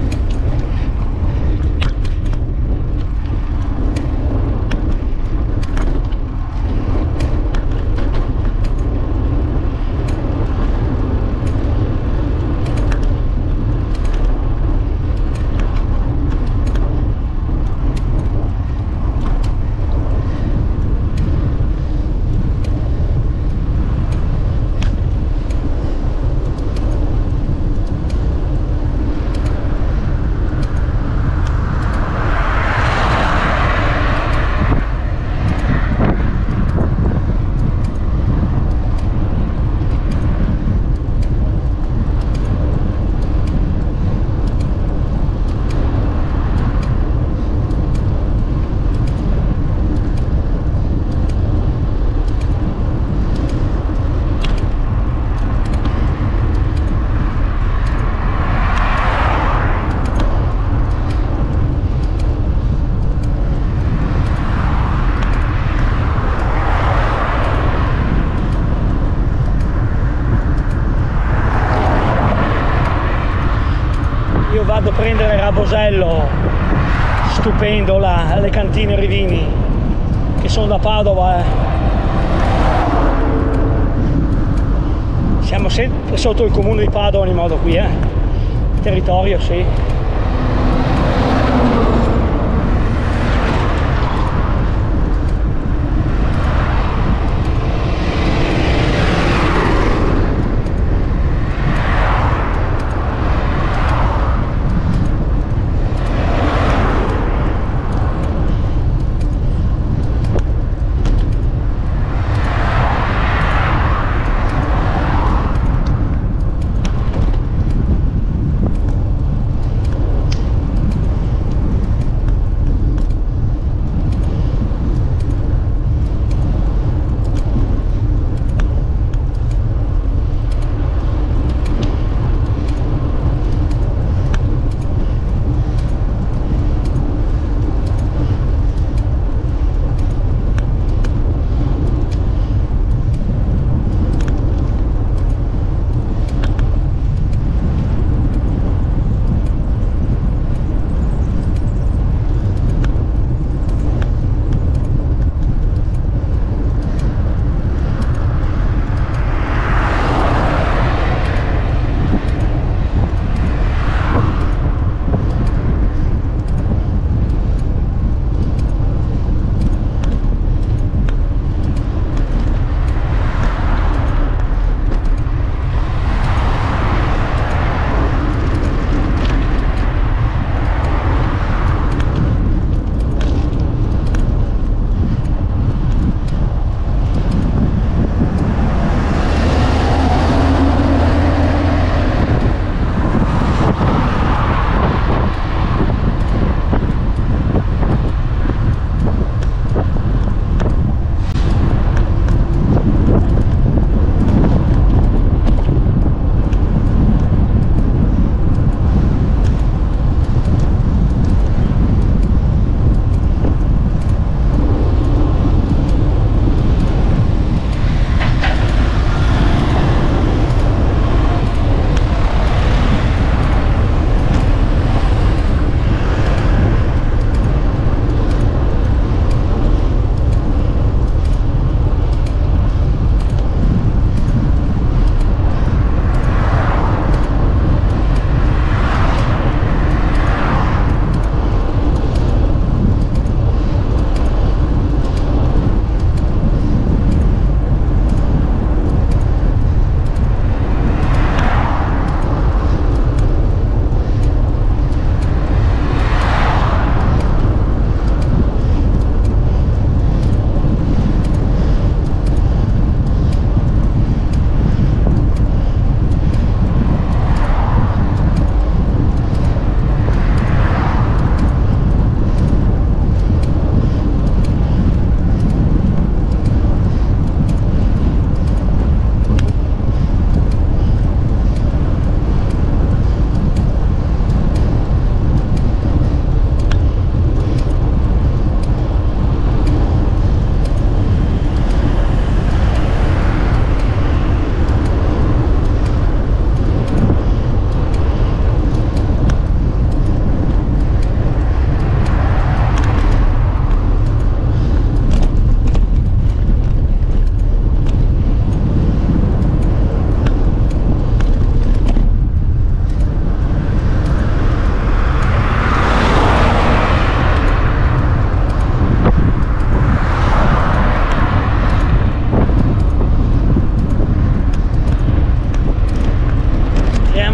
Io vado a prendere Rabosello, stupendo là, alle cantine Revini, che sono da Padova. Siamo sempre sotto il comune di Padova in modo qui, territorio, sì.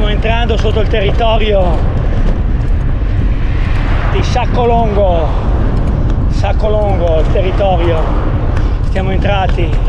Stiamo entrando sotto il territorio di Saccolongo, il territorio. Siamo entrati.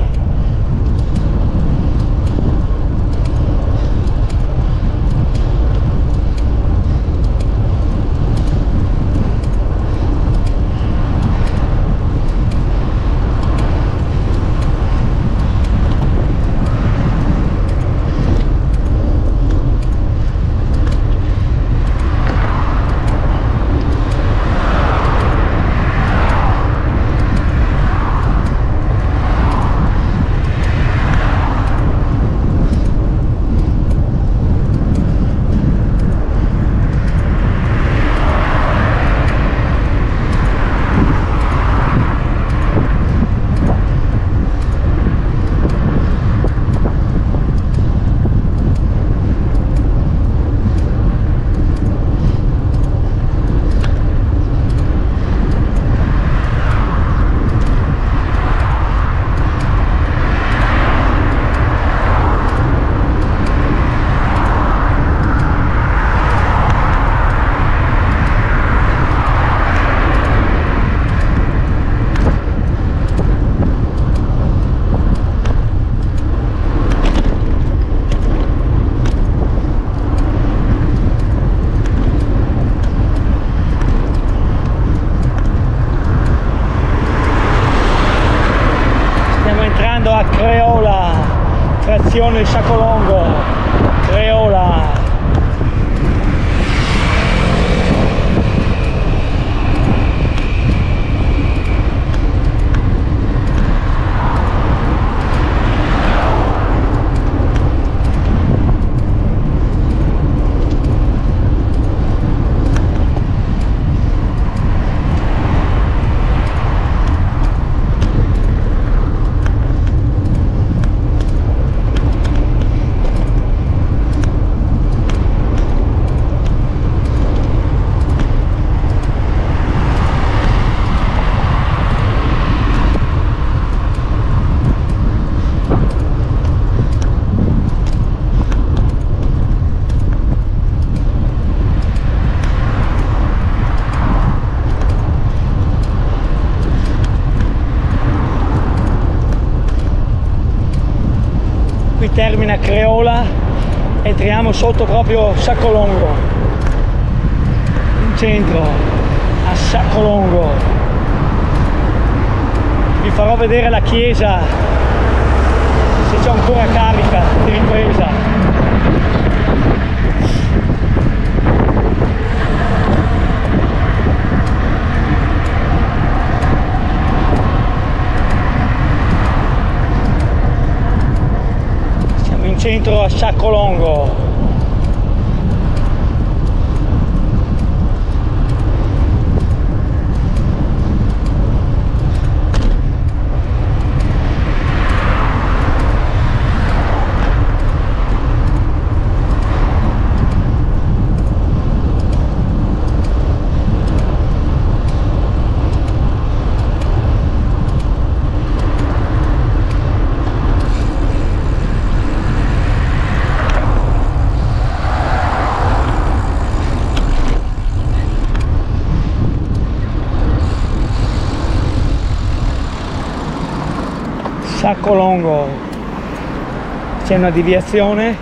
A Creola, frazione Saccolongo, Creola. Qui termina Creola, entriamo sotto proprio Saccolongo, in centro a Saccolongo. Vi farò vedere la chiesa, se c'è ancora carica di ripresa. Centro a Saccolongo. Saccolongo, c'è una deviazione.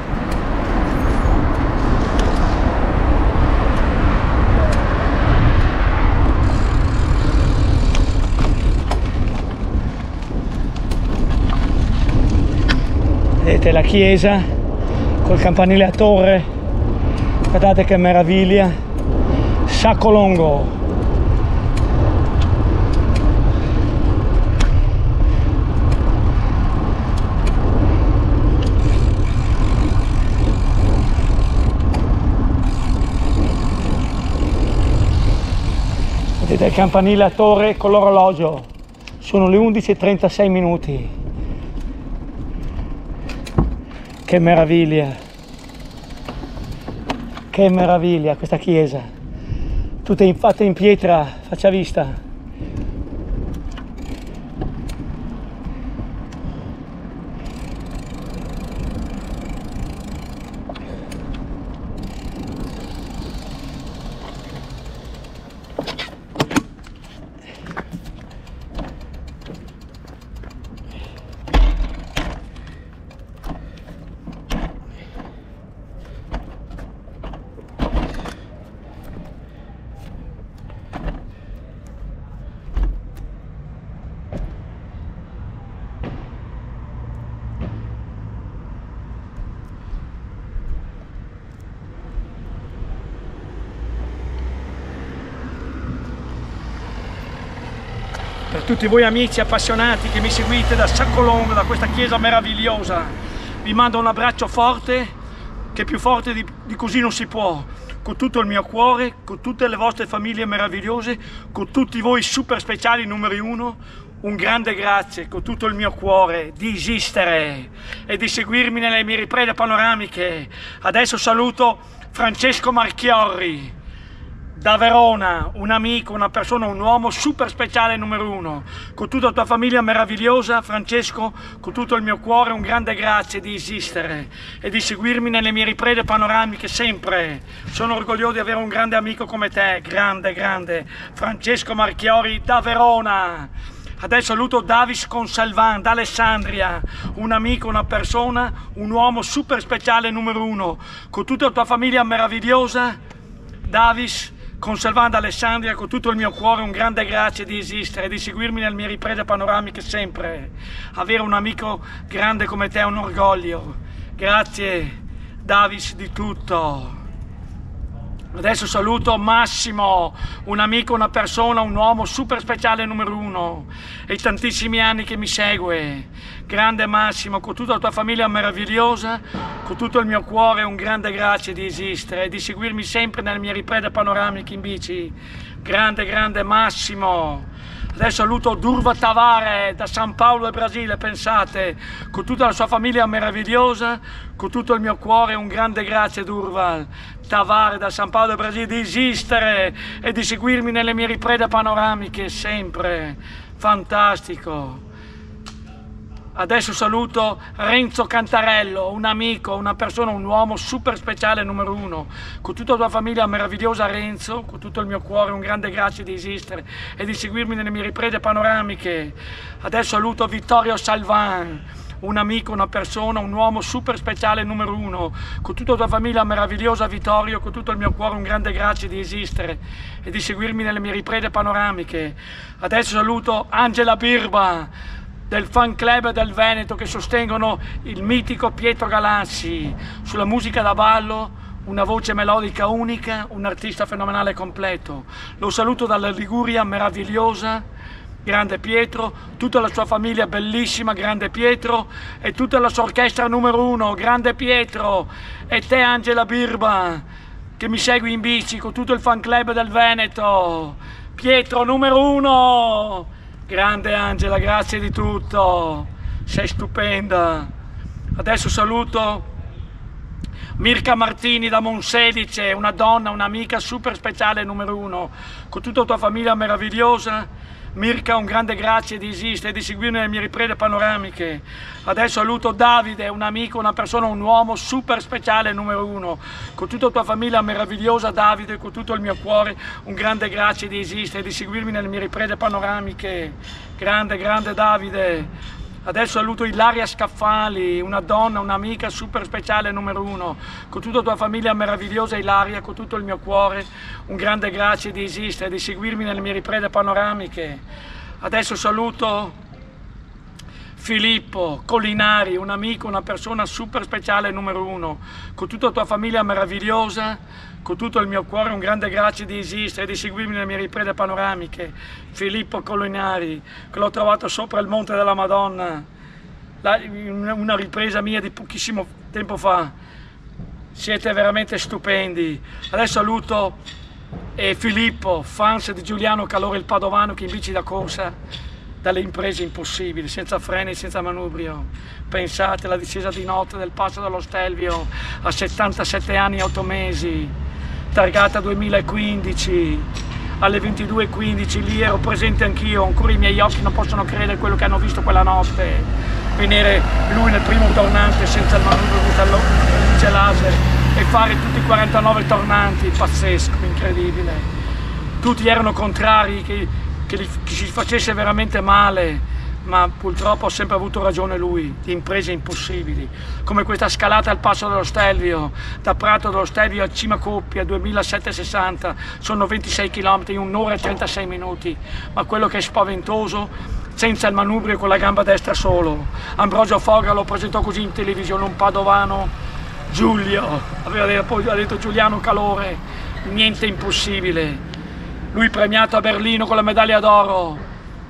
Vedete la chiesa col campanile a torre, guardate che meraviglia. Saccolongo. Vedete il campanile a torre con l'orologio, sono le 11:36 minuti. Che meraviglia questa chiesa, tutta fatta in pietra, faccia vista. tutti voi amici appassionati che mi seguite da Saccolong, da questa chiesa meravigliosa. Vi mando un abbraccio forte, che più forte di così non si può, con tutto il mio cuore, con tutte le vostre famiglie meravigliose, con tutti voi super speciali numeri uno. Un grande grazie con tutto il mio cuore di esistere e di seguirmi nelle mie riprese panoramiche. Adesso saluto Francesco Marchiori da Verona, un amico, una persona, un uomo super speciale numero uno. Con tutta la tua famiglia meravigliosa, Francesco, con tutto il mio cuore un grande grazie di esistere e di seguirmi nelle mie riprese panoramiche sempre. Sono orgoglioso di avere un grande amico come te, grande, Francesco Marchiori da Verona. Adesso saluto Davis Consalvan da Alessandria, un amico, una persona, un uomo super speciale numero uno. Con tutta la tua famiglia meravigliosa, Davis Consalvan da Alessandria, con tutto il mio cuore un grande grazie di esistere e di seguirmi nelle mie riprese panoramiche sempre. Avere un amico grande come te è un orgoglio. Grazie Davis di tutto. Adesso saluto Massimo, un amico, una persona, un uomo super speciale numero uno e i tantissimi anni che mi segue. Grande Massimo, con tutta la tua famiglia meravigliosa, con tutto il mio cuore un grande grazie di esistere e di seguirmi sempre nelle mie riprese panoramiche in bici. Grande Massimo. Adesso saluto Durva Tavares da San Paolo, Brasile, pensate, con tutta la sua famiglia meravigliosa, con tutto il mio cuore un grande grazie Durva Tavares da San Paolo, Brasile, di esistere e di seguirmi nelle mie riprese panoramiche sempre. Fantastico. Adesso saluto Renzo Cantarello, un amico, una persona, un uomo super speciale numero uno. Con tutta la tua famiglia meravigliosa Renzo, con tutto il mio cuore un grande grazie di esistere e di seguirmi nelle mie riprese panoramiche. Adesso saluto Vittorio Salvan, un amico, una persona, un uomo super speciale numero uno. Con tutta la tua famiglia meravigliosa Vittorio, con tutto il mio cuore un grande grazie di esistere e di seguirmi nelle mie riprese panoramiche. Adesso saluto Angela Birba del fan club del Veneto che sostengono il mitico Pietro Galassi sulla musica da ballo, una voce melodica unica, un artista fenomenale completo. Lo saluto dalla Liguria meravigliosa, grande Pietro, tutta la sua famiglia bellissima, grande Pietro, e tutta la sua orchestra numero uno, grande Pietro, e te Angela Birba che mi segui in bici con tutto il fan club del Veneto. Pietro numero uno! Grande Angela, grazie di tutto, sei stupenda. Adesso saluto Mirka Martini da Monselice, una donna, un'amica super speciale numero uno, con tutta la tua famiglia meravigliosa. Mirka, un grande grazie di esistere e di seguirmi nelle mie riprese panoramiche. Adesso saluto Davide, un amico, una persona, un uomo super speciale numero uno. Con tutta la tua famiglia meravigliosa Davide, con tutto il mio cuore, un grande grazie di esistere e di seguirmi nelle mie riprese panoramiche. Grande Davide. Adesso saluto Ilaria Scaffali, una donna, un'amica super speciale numero uno. Con tutta la tua famiglia meravigliosa Ilaria, con tutto il mio cuore, un grande grazie di esistere e di seguirmi nelle mie riprese panoramiche. Adesso saluto Filippo Collinari, un amico, una persona super speciale numero uno. Con tutta la tua famiglia meravigliosa, con tutto il mio cuore un grande grazie di esistere e di seguirmi nelle mie riprese panoramiche. Filippo Collinari, che l'ho trovato sopra il Monte della Madonna, una ripresa mia di pochissimo tempo fa. Siete veramente stupendi. Adesso saluto Filippo, fans di Giuliano Calore il Padovano, che in bici da corsa dalle imprese impossibili, senza freni, senza manubrio. Pensate alla discesa di notte del Passo dello Stelvio a 77 anni e 8 mesi, targata 2015, alle 22:15, lì ero presente anch'io, ancora i miei occhi non possono credere quello che hanno visto quella notte. Venire lui nel primo tornante senza il manubrio, senza la luce laser, e fare tutti i 49 tornanti, pazzesco, incredibile. Tutti erano contrari, che si facesse veramente male, ma purtroppo ha sempre avuto ragione lui, di imprese impossibili, come questa scalata al Passo dello Stelvio, da Prato dello Stelvio a Cima Coppia, 2760, sono 26 km in 1 ora e 36 minuti, ma quello che è spaventoso, senza il manubrio e con la gamba destra solo. Ambrogio Foga lo presentò così in televisione, un padovano, Giulio, ha detto Giuliano Calore, niente impossibile. Lui premiato a Berlino con la medaglia d'oro,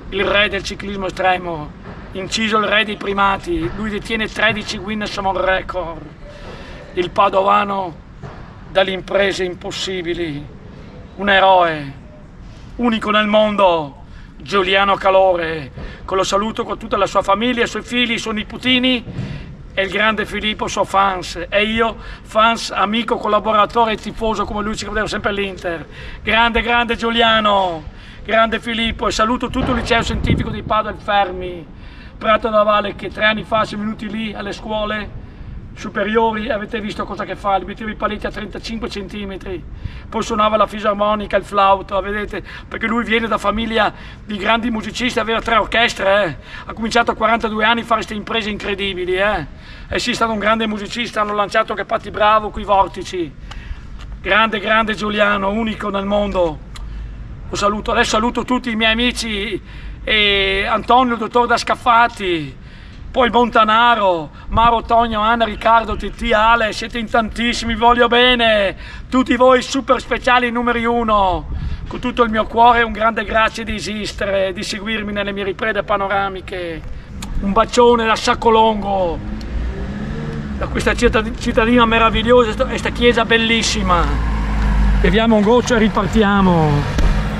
il re del ciclismo estremo, inciso il re dei primati, lui detiene 13 Guinness World Record, il padovano dalle imprese impossibili, un eroe, unico nel mondo, Giuliano Calore, che lo saluto con tutta la sua famiglia, i suoi figli, i suoi nipotini e il grande Filippo, suo fans, e io, fans, amico, collaboratore e tifoso come lui, ci credevo sempre all'Inter. Grande, grande Giuliano, grande Filippo, e saluto tutto il liceo scientifico di Padova, il Fermi, Prato da Valle, che 3 anni fa siamo venuti lì alle scuole superiori e avete visto cosa che fa, li metteva i paletti a 35 cm, poi suonava la fisarmonica, il flauto, vedete, perché lui viene da famiglia di grandi musicisti, aveva 3 orchestre, ha cominciato a 42 anni a fare queste imprese incredibili, e sì, è stato un grande musicista, hanno lanciato che Patti Bravo coi Vortici, grande, grande Giuliano, unico nel mondo, lo saluto, adesso saluto tutti i miei amici, e Antonio, il dottor Da Scaffati, poi Montanaro, Maro, Tonio, Anna, Riccardo, Titti, Ale, siete in tantissimi, vi voglio bene, tutti voi super speciali numeri 1, con tutto il mio cuore un grande grazie di esistere, di seguirmi nelle mie riprese panoramiche, un bacione da Saccolongo, da questa cittadina meravigliosa e questa chiesa bellissima, beviamo un goccio e ripartiamo.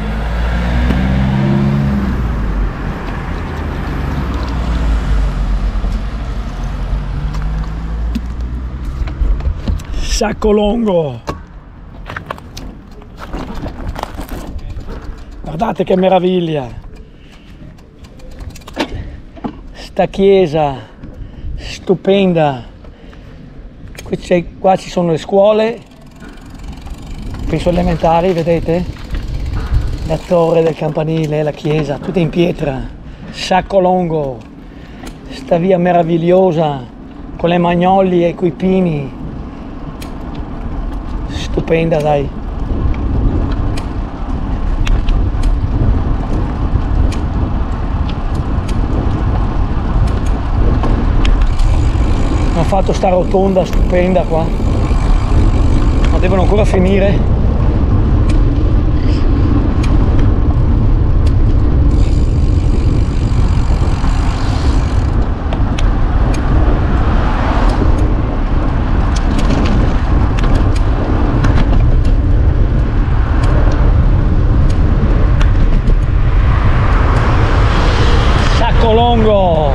Saccolongo, guardate che meraviglia, sta chiesa stupenda, qua ci sono le scuole, penso elementari, vedete? La torre del campanile, la chiesa, tutta in pietra, Saccolongo, sta via meravigliosa con le Magnoli e coi pini. Stupenda, dai. Hanno fatto sta rotonda stupenda qua, ma devono ancora finire. Saccolongo.